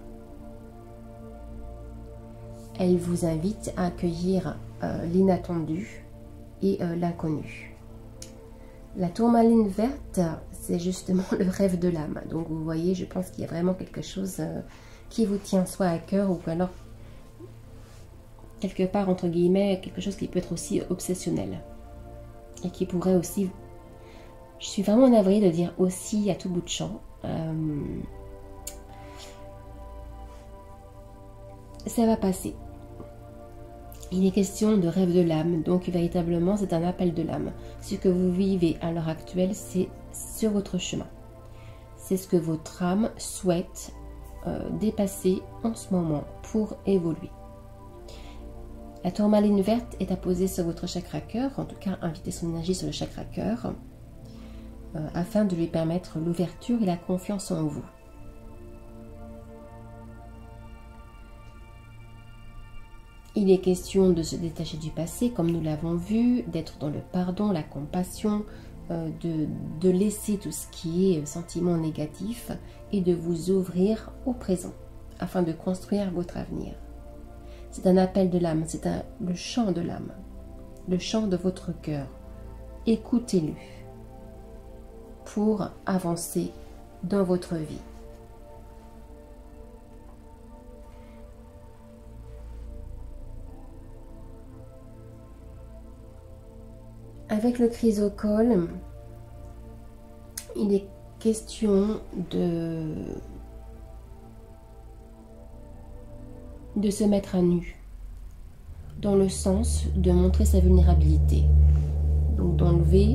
Elle vous invite à accueillir l'inattendu et l'inconnu. La tourmaline verte, c'est justement le rêve de l'âme. Donc vous voyez, je pense qu'il y a vraiment quelque chose qui vous tient soit à cœur ou alors quelque part entre guillemets quelque chose qui peut être aussi obsessionnel et qui pourrait aussi, je suis vraiment navrée de dire aussi à tout bout de champ, ça va passer. Il est question de rêve de l'âme, donc véritablement c'est un appel de l'âme. Ce que vous vivez à l'heure actuelle, c'est sur votre chemin. C'est ce que votre âme souhaite dépasser en ce moment pour évoluer. La tourmaline verte est à poser sur votre chakra cœur, en tout cas inviter son énergie sur le chakra cœur, afin de lui permettre l'ouverture et la confiance en vous. Il est question de se détacher du passé, comme nous l'avons vu, d'être dans le pardon, la compassion, de laisser tout ce qui est sentiment négatif et de vous ouvrir au présent, afin de construire votre avenir. C'est un appel de l'âme, c'est le chant de l'âme, le chant de votre cœur. Écoutez-le pour avancer dans votre vie. Avec le chrysocole, il est question de se mettre à nu, dans le sens de montrer sa vulnérabilité. Donc d'enlever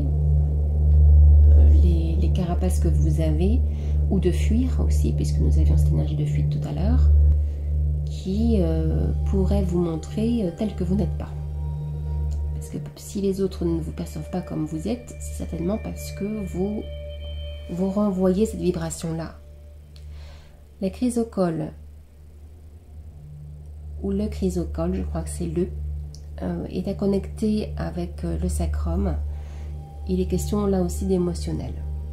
les carapaces que vous avez, ou de fuir aussi, puisque nous avions cette énergie de fuite tout à l'heure, qui pourrait vous montrer tel que vous n'êtes pas. Parce que si les autres ne vous perçoivent pas comme vous êtes, c'est certainement parce que vous renvoyez cette vibration-là. Les chrysocoles, ou le chrysocole, je crois que c'est est à connecter avec le sacrum. Il est question là aussi d'émotionnel.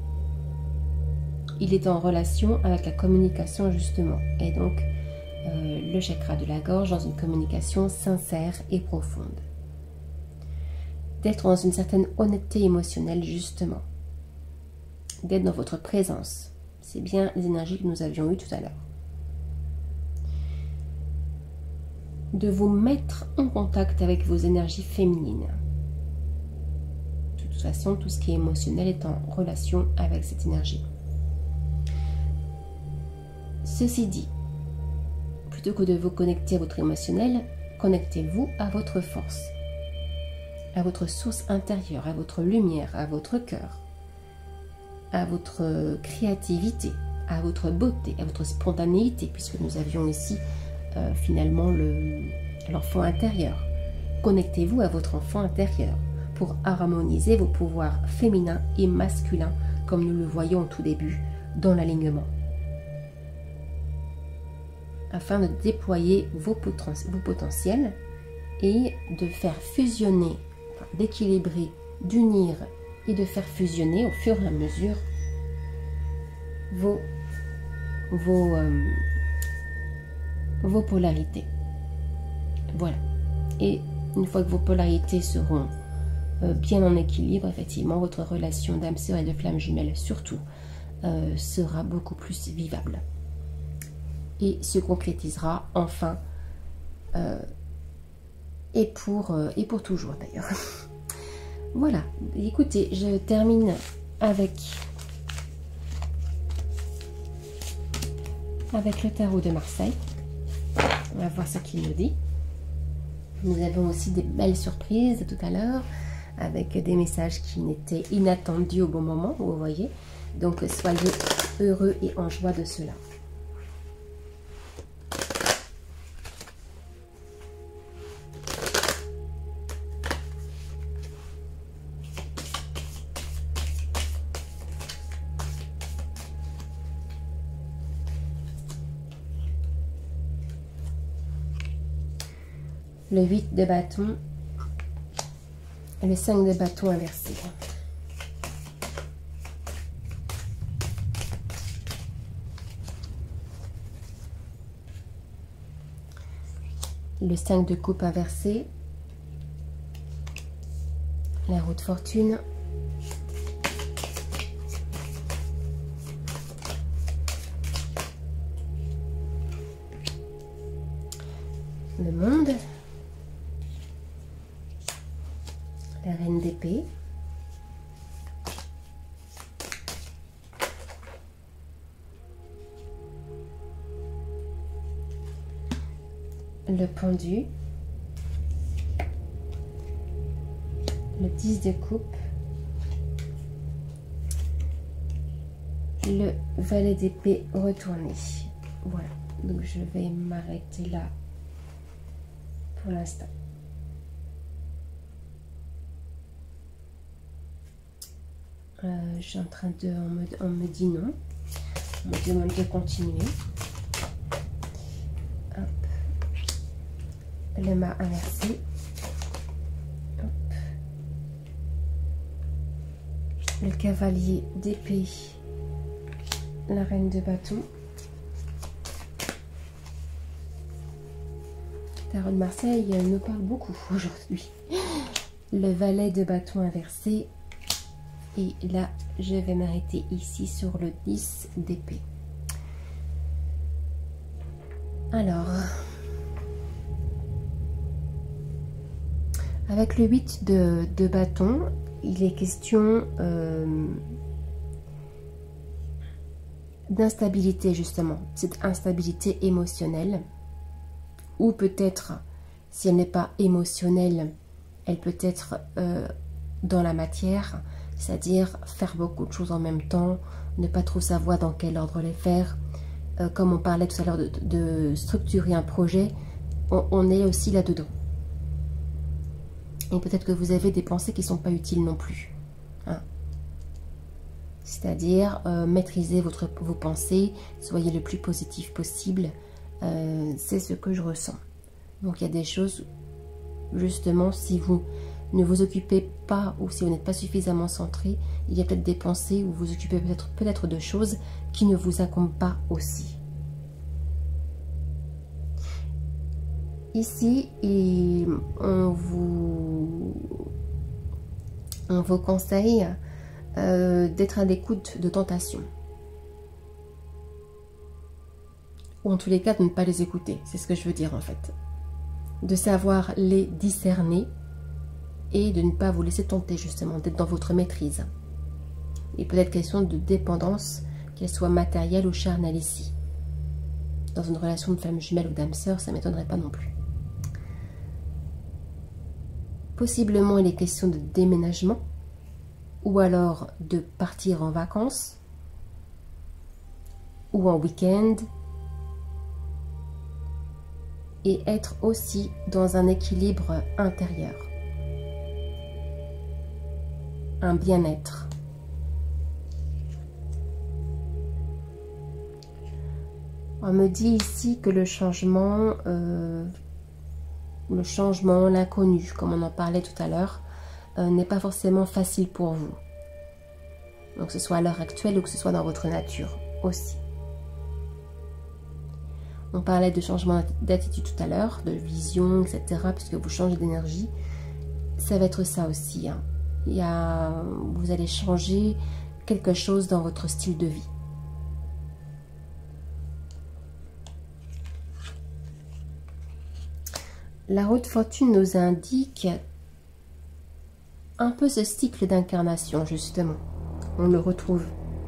Il est en relation avec la communication justement, et donc le chakra de la gorge dans une communication sincère et profonde. D'être dans une certaine honnêteté émotionnelle justement. D'être dans votre présence. C'est bien les énergies que nous avions eues tout à l'heure. De vous mettre en contact avec vos énergies féminines. De toute façon, tout ce qui est émotionnel est en relation avec cette énergie. Ceci dit, plutôt que de vous connecter à votre émotionnel, connectez-vous à votre force, à votre source intérieure, à votre lumière, à votre cœur, à votre créativité, à votre beauté, à votre spontanéité, puisque nous avions ici finalement l'enfant intérieur. Connectez-vous à votre enfant intérieur pour harmoniser vos pouvoirs féminins et masculins comme nous le voyons au tout début dans l'alignement, afin de déployer vos potentiels et de faire fusionner, d'équilibrer, d'unir et de faire fusionner au fur et à mesure vos polarités. Voilà. Et une fois que vos polarités seront bien en équilibre, effectivement, votre relation d'âme sœur et de flamme jumelle surtout sera beaucoup plus vivable. Et se concrétisera enfin et pour toujours d'ailleurs. Voilà. Écoutez, je termine avec le tarot de Marseille. On va voir ce qu'il nous dit. Nous avons aussi des belles surprises tout à l'heure, avec des messages qui n'étaient inattendus au bon moment, vous voyez. Donc, soyez heureux et en joie de cela. Le 8 de bâton et le 5 de bâton inversé. Le 5 de coupe inversé. La roue de fortune. Le monde. La reine d'épée. Le pendu. Le 10 de coupe. Le valet d'épée retourné. Voilà, donc je vais m'arrêter là pour l'instant. Je suis en train de... On me dit non. On me demande de continuer. Hop. Le mât inversé. Hop. Le cavalier d'épée. La reine de bâton. Tarot de Marseille nous parle beaucoup aujourd'hui. Le valet de bâton inversé. Et là, je vais m'arrêter ici sur le 10 d'épée. Alors, avec le 8 de bâton, il est question d'instabilité justement, cette instabilité émotionnelle. Ou peut-être, si elle n'est pas émotionnelle, elle peut être dans la matière. C'est-à-dire faire beaucoup de choses en même temps, ne pas trop savoir dans quel ordre les faire. Comme on parlait tout à l'heure de structurer un projet, on est aussi là-dedans. Et peut-être que vous avez des pensées qui ne sont pas utiles non plus. Hein. C'est-à-dire maîtrisez vos pensées, soyez le plus positif possible. C'est ce que je ressens. Donc il y a des choses, justement, si vous ne vous occupez pas ou si vous n'êtes pas suffisamment centré, il y a peut-être des pensées où vous vous occupez peut-être de choses qui ne vous incombent pas aussi. Ici, on vous conseille d'être à l'écoute de tentations. Ou en tous les cas, de ne pas les écouter. C'est ce que je veux dire en fait. De savoir les discerner et de ne pas vous laisser tenter justement, d'être dans votre maîtrise. Et peut-être question de dépendance, qu'elle soit matérielle ou charnelle ici. Dans une relation de femme jumelle ou d'âme sœur, ça ne m'étonnerait pas non plus. Possiblement, il est question de déménagement ou alors de partir en vacances ou en week-end et être aussi dans un équilibre intérieur. Un bien-être. On me dit ici que le changement, l'inconnu, comme on en parlait tout à l'heure, n'est pas forcément facile pour vous. Donc que ce soit à l'heure actuelle ou que ce soit dans votre nature aussi. On parlait de changement d'attitude tout à l'heure, de vision, etc. Puisque vous changez d'énergie. Ça va être ça aussi. Hein. Vous allez changer quelque chose dans votre style de vie. La roue de fortune nous indique un peu ce cycle d'incarnation, justement. On le retrouve.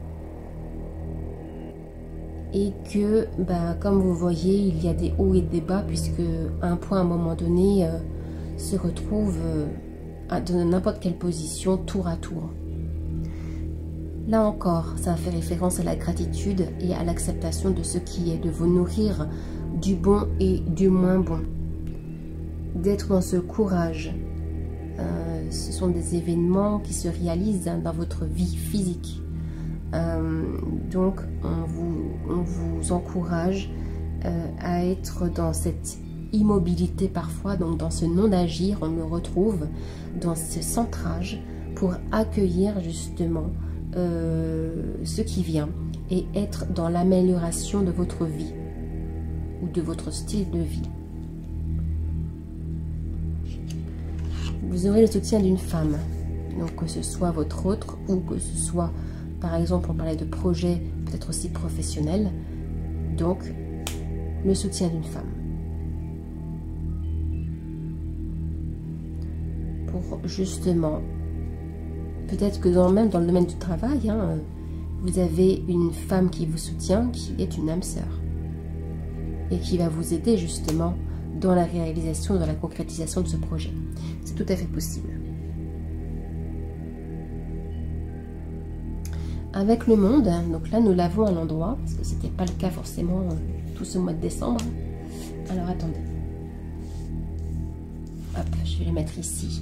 Et que, comme vous voyez, il y a des hauts et des bas, puisque un point à un moment donné se retrouve dans n'importe quelle position, tour à tour. Là encore, ça fait référence à la gratitude et à l'acceptation de ce qui est, de vous nourrir du bon et du moins bon. D'être dans ce courage. Ce sont des événements qui se réalisent dans votre vie physique. Donc, on vous encourage à être dans cette immobilité parfois, donc dans ce non d'agir, on le retrouve dans ce centrage pour accueillir justement ce qui vient et être dans l'amélioration de votre vie ou de votre style de vie. Vous aurez le soutien d'une femme. Donc que ce soit votre autre ou que ce soit, par exemple, on parlait de projets peut-être aussi professionnels. Donc, le soutien d'une femme. Pour justement, peut-être que même dans le domaine du travail, hein, vous avez une femme qui vous soutient, qui est une âme sœur. Et qui va vous aider justement dans la réalisation, dans la concrétisation de ce projet. C'est tout à fait possible. Avec le monde, donc là nous l'avons à l'endroit, parce que ce n'était pas le cas forcément tout ce mois de décembre. Alors attendez. Hop, je vais les mettre ici.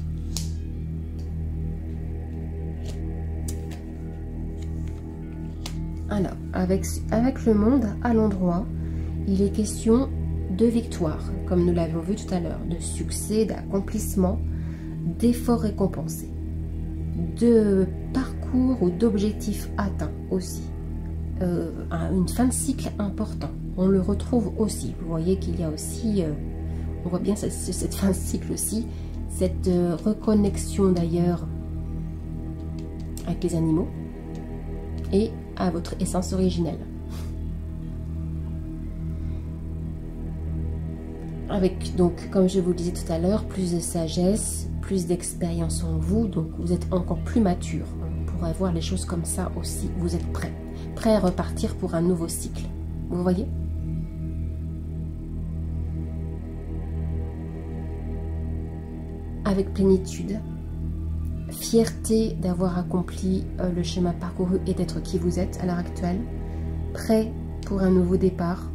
Alors, avec le monde à l'endroit, il est question de victoire, comme nous l'avions vu tout à l'heure, de succès, d'accomplissement, d'efforts récompensés, de parcours ou d'objectifs atteints aussi. Une fin de cycle important, on le retrouve aussi. Vous voyez qu'il y a aussi, on voit bien cette fin de cycle aussi, cette reconnexion d'ailleurs avec les animaux et à votre essence originelle. Avec donc, comme je vous le disais tout à l'heure, plus de sagesse, plus d'expérience en vous, donc vous êtes encore plus mature pour avoir les choses comme ça aussi. Vous êtes prêt à repartir pour un nouveau cycle. Vous voyez? Avec plénitude, fierté d'avoir accompli le chemin parcouru et d'être qui vous êtes à l'heure actuelle, prêt pour un nouveau départ.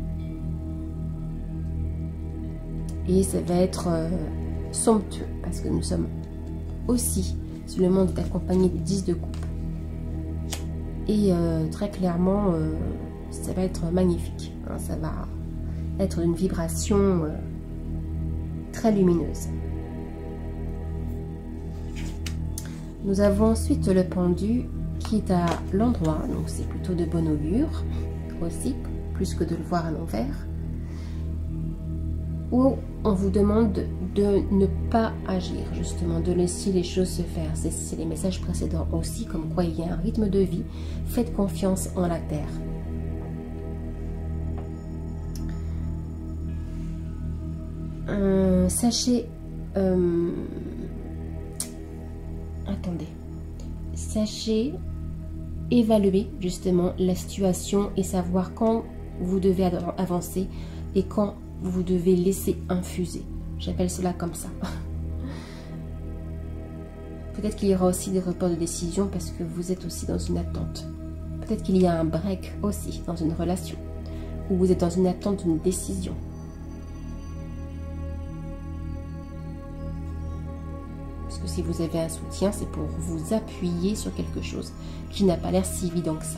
Et ça va être somptueux parce que nous sommes aussi, si le monde est accompagné de 10 de coupe. Et très clairement, ça va être magnifique. Hein, ça va être d'une vibration très lumineuse. Nous avons ensuite le pendu qui est à l'endroit, donc c'est plutôt de bon augure aussi, plus que de le voir à l'envers. Où on vous demande de ne pas agir, justement, de laisser les choses se faire. C'est les messages précédents aussi, comme quoi il y a un rythme de vie. Faites confiance en la terre. Sachez... attendez. Sachez évaluer, justement, la situation et savoir quand vous devez avancer et quand vous devez laisser infuser. J'appelle cela comme ça. Peut-être qu'il y aura aussi des reports de décision parce que vous êtes aussi dans une attente. Peut-être qu'il y a un break aussi dans une relation. Ou vous êtes dans une attente d'une décision. Parce que si vous avez un soutien, c'est pour vous appuyer sur quelque chose qui n'a pas l'air si évident que ça.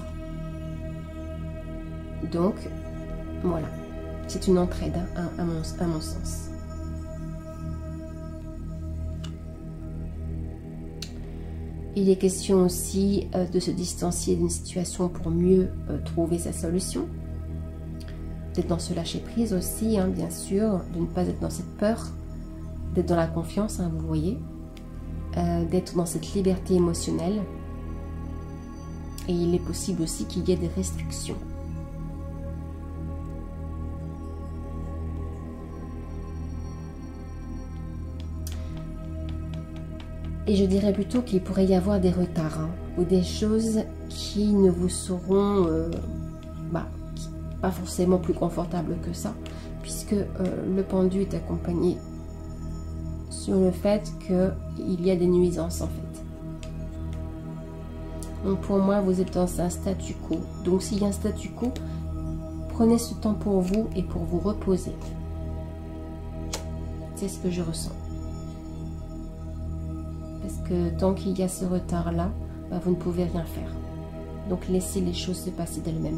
Donc, voilà. C'est une entraide, hein, à mon sens. Il est question aussi de se distancier d'une situation pour mieux trouver sa solution. D'être dans ce lâcher-prise aussi, hein, bien sûr. De ne pas être dans cette peur. D'être dans la confiance, hein, vous voyez. D'être dans cette liberté émotionnelle. Et il est possible aussi qu'il y ait des restrictions. Et je dirais plutôt qu'il pourrait y avoir des retards, hein, ou des choses qui ne vous seront pas forcément plus confortables que ça, puisque le pendu est accompagné sur le fait qu'il y a des nuisances en fait. Donc pour moi, vous êtes dans un statu quo. Donc s'il y a un statu quo, prenez ce temps pour vous et pour vous reposer. C'est ce que je ressens. Parce que tant qu'il y a ce retard-là, vous ne pouvez rien faire. Donc laissez les choses se passer d'elles-mêmes.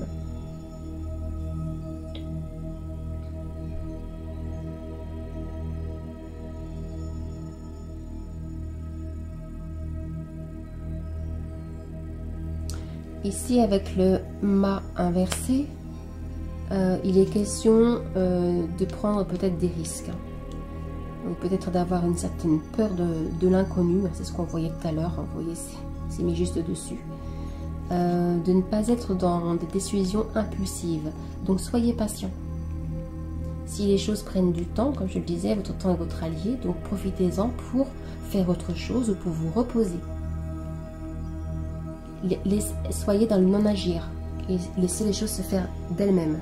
Ici, avec le mât inversé, il est question de prendre peut-être des risques. peut-être d'avoir une certaine peur de l'inconnu, c'est ce qu'on voyait tout à l'heure, vous voyez, c'est mis juste dessus. De ne pas être dans des décisions impulsives, donc soyez patient. Si les choses prennent du temps, comme je le disais, votre temps est votre allié, donc profitez-en pour faire autre chose ou pour vous reposer. Soyez dans le non-agir, et laissez les choses se faire d'elles-mêmes.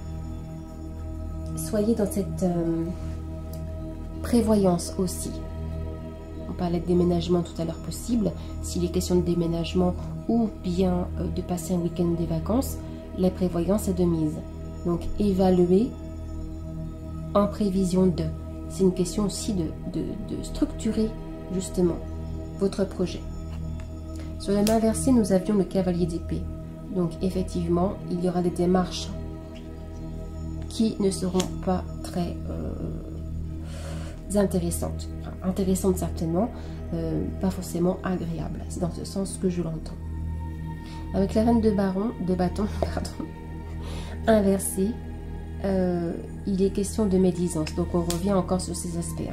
Soyez dans cette prévoyance aussi. On parlait de déménagement tout à l'heure possible. S'il est question de déménagement ou bien de passer un week-end des vacances, la prévoyance est de mise. Donc évaluez en prévision de. C'est une question aussi de structurer justement votre projet. Sur la main inversée, nous avions le cavalier d'épée. Donc effectivement, il y aura des démarches qui ne seront pas très intéressantes. Enfin, intéressantes certainement, pas forcément agréables. C'est dans ce sens que je l'entends. Avec la reine de bâton inversée, il est question de médisance. Donc on revient encore sur ces aspects.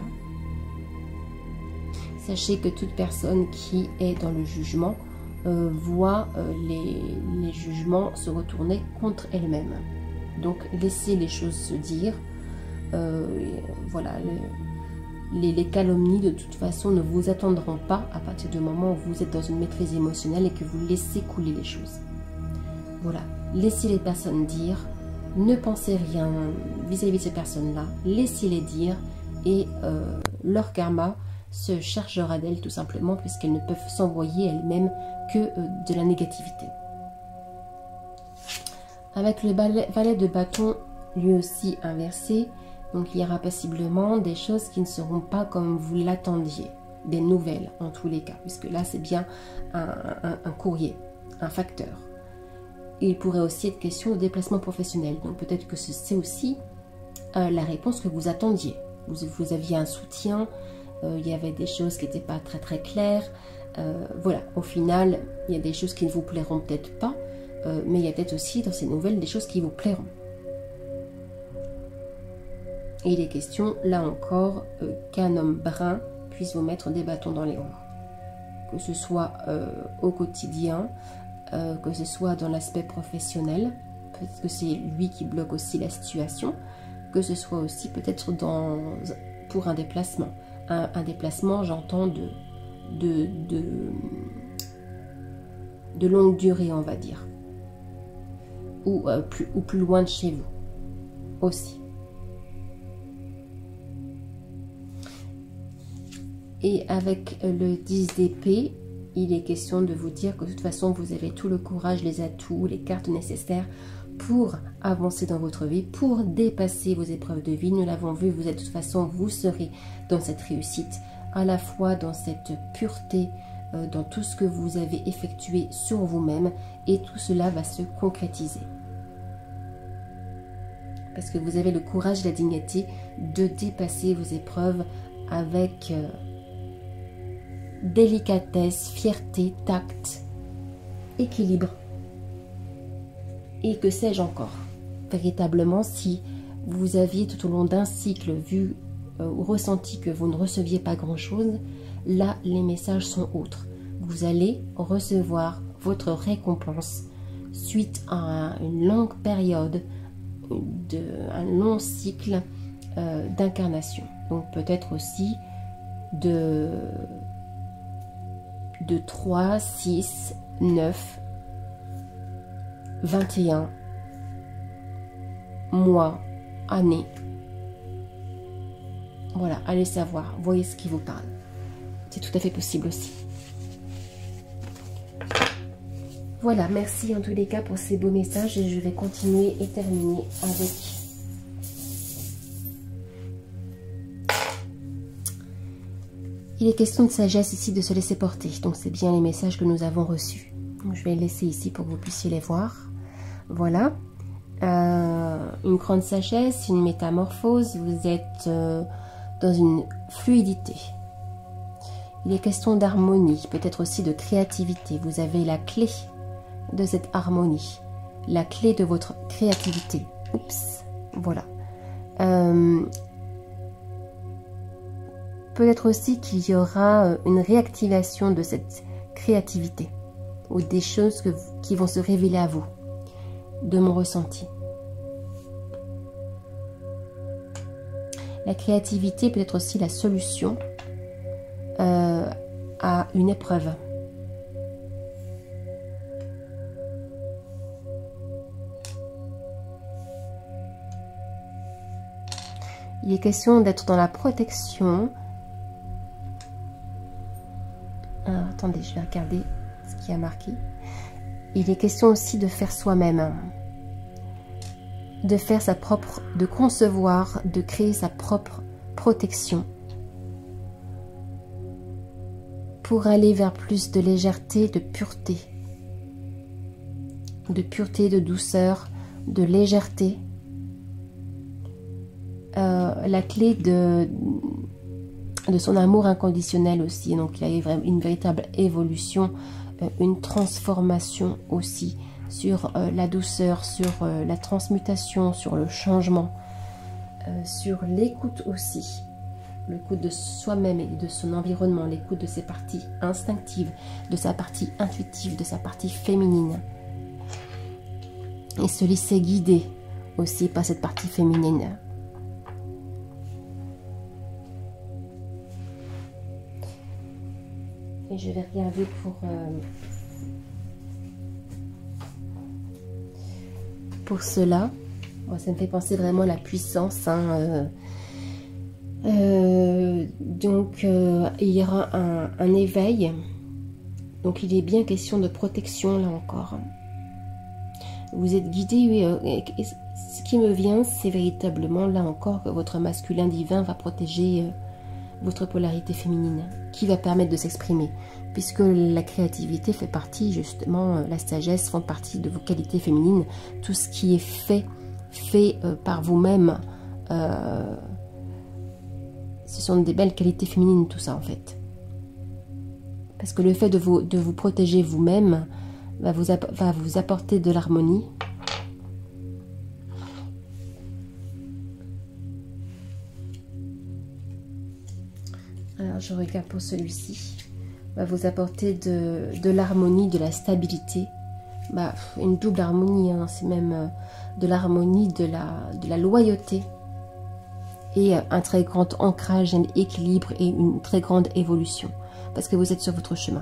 Sachez que toute personne qui est dans le jugement voit les jugements se retourner contre elle-même. Donc laissez les choses se dire. Voilà, les calomnies de toute façon ne vous attendront pas à partir du moment où vous êtes dans une maîtrise émotionnelle et que vous laissez couler les choses. Voilà, laissez les personnes dire, ne pensez rien vis-à-vis de ces personnes-là, laissez-les dire et leur karma se chargera d'elles tout simplement puisqu'elles ne peuvent s'envoyer elles-mêmes que de la négativité. Avec le valet de bâton, lui aussi inversé, donc il y aura possiblement des choses qui ne seront pas comme vous l'attendiez, des nouvelles en tous les cas, puisque là c'est bien un courrier, un facteur. Il pourrait aussi être question de déplacement professionnel, donc peut-être que c'est aussi la réponse que vous attendiez. Vous aviez un soutien, il y avait des choses qui n'étaient pas très claires. Voilà, au final, il y a des choses qui ne vous plairont peut-être pas, mais il y a peut-être aussi dans ces nouvelles des choses qui vous plairont. Et il est question, là encore, qu'un homme brun puisse vous mettre des bâtons dans les roues. Que ce soit au quotidien, que ce soit dans l'aspect professionnel, peut-être que c'est lui qui bloque aussi la situation, que ce soit aussi peut-être pour un déplacement. Un déplacement, j'entends, de longue durée, on va dire. Ou plus loin de chez vous aussi. Et avec le 10 d'épée, il est question de vous dire que de toute façon, vous avez tout le courage, les atouts, les cartes nécessaires pour avancer dans votre vie, pour dépasser vos épreuves de vie. Nous l'avons vu, vous êtes de toute façon, vous serez dans cette réussite, à la fois dans cette pureté, dans tout ce que vous avez effectué sur vous-même, et tout cela va se concrétiser. Parce que vous avez le courage et la dignité de dépasser vos épreuves avec délicatesse, fierté, tact, équilibre. Et que sais-je encore? Véritablement, si vous aviez tout au long d'un cycle vu ou ressenti que vous ne receviez pas grand-chose, là, les messages sont autres. Vous allez recevoir votre récompense suite à une longue période, un long cycle d'incarnation. Donc peut-être aussi de 3, 6, 9, 21 mois, années. Voilà, allez savoir, voyez ce qui vous parle. C'est tout à fait possible aussi. Voilà, merci en tous les cas pour ces beaux messages et je vais continuer et terminer avec il est question de sagesse ici, de se laisser porter. Donc c'est bien les messages que nous avons reçus. Donc, je vais les laisser ici pour que vous puissiez les voir. Voilà. Une grande sagesse, une métamorphose. Vous êtes dans une fluidité. Il est question d'harmonie, peut-être aussi de créativité. Vous avez la clé de cette harmonie, la clé de votre créativité. Oups, voilà. peut-être aussi qu'il y aura une réactivation de cette créativité ou des choses qui vont se révéler à vous, de mon ressenti. La créativité peut être aussi la solution à une épreuve. Il est question d'être dans la protection. Alors, attendez, je vais regarder ce qui a marqué. Il est question aussi de faire soi-même. De faire sa propre, de concevoir, de créer sa propre protection. Pour aller vers plus de légèreté, de pureté. De pureté, de douceur, de légèreté. La clé de son amour inconditionnel aussi. Donc, il y a une véritable évolution, une transformation aussi sur la douceur, sur la transmutation, sur le changement, sur l'écoute aussi. L'écoute de soi-même et de son environnement, l'écoute de ses parties instinctives, de sa partie intuitive, de sa partie féminine. Et se laisser guider aussi par cette partie féminine. Et je vais regarder pour cela. Ça me fait penser vraiment à la puissance. Donc, il y aura un éveil. Donc, il est bien question de protection, là encore. Vous êtes guidé. Oui, ce qui me vient, c'est véritablement, là encore, que votre masculin divin va protéger votre polarité féminine, qui va permettre de s'exprimer, puisque la créativité fait partie, justement, la sagesse font partie de vos qualités féminines. Tout ce qui est fait par vous-même, ce sont des belles qualités féminines, tout ça, en fait. Parce que le fait de vous protéger vous-même va vous apporter de l'harmonie. Alors, je regarde pour celui-ci. Va vous apporter de l'harmonie, de la stabilité. Une double harmonie, hein, c'est même de l'harmonie, de la loyauté. Et un très grand ancrage, un équilibre et une très grande évolution. Parce que vous êtes sur votre chemin.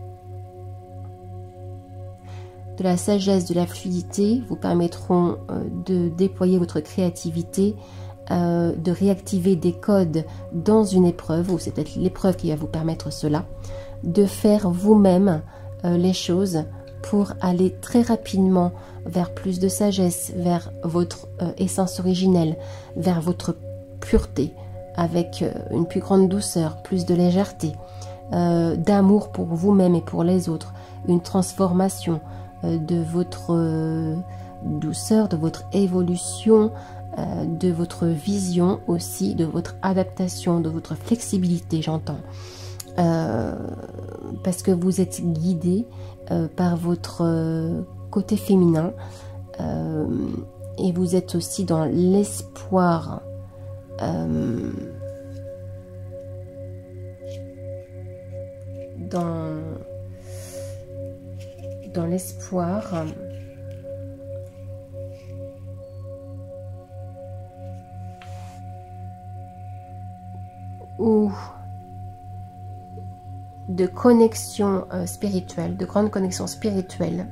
De la sagesse, de la fluidité vous permettront de déployer votre créativité, de réactiver des codes dans une épreuve, ou c'est peut-être l'épreuve qui va vous permettre cela, de faire vous-même les choses pour aller très rapidement vers plus de sagesse, vers votre essence originelle, vers votre pureté, avec une plus grande douceur, plus de légèreté, d'amour pour vous-même et pour les autres, une transformation de votre douceur, de votre évolution, de votre vision aussi, de votre adaptation, de votre flexibilité, j'entends. Parce que vous êtes guidé par votre côté féminin et vous êtes aussi dans l'espoir dans l'espoir ou de connexion spirituelle, de grande connexion spirituelle.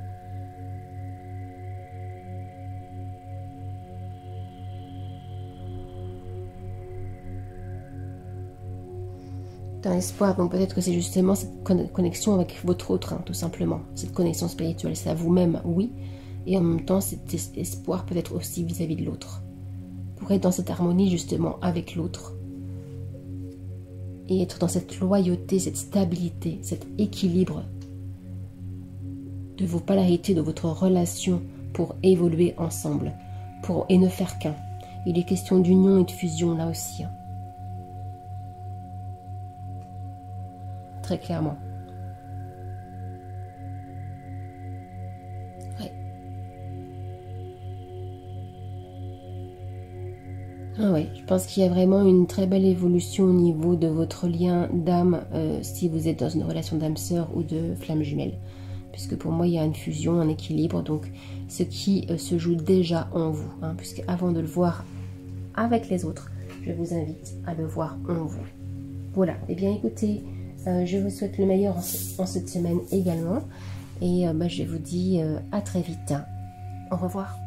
Dans l'espoir, donc peut-être que c'est justement cette connexion avec votre autre, hein, tout simplement. Cette connexion spirituelle, c'est à vous-même, oui. Et en même temps, cet espoir peut être aussi vis-à-vis de l'autre. Pour être dans cette harmonie justement avec l'autre. Et être dans cette loyauté, cette stabilité, cet équilibre de vos polarités, de votre relation pour évoluer ensemble, et ne faire qu'un. Il est question d'union et de fusion là aussi. Hein. Très clairement. Ouais. Ah ouais, je pense qu'il y a vraiment une très belle évolution au niveau de votre lien d'âme si vous êtes dans une relation d'âme sœur ou de flamme jumelle. Puisque pour moi, il y a une fusion, un équilibre, donc ce qui se joue déjà en vous. Hein, puisque avant de le voir avec les autres, je vous invite à le voir en vous. Voilà, et bien écoutez, je vous souhaite le meilleur en cette semaine également. Et je vous dis à très vite. Au revoir.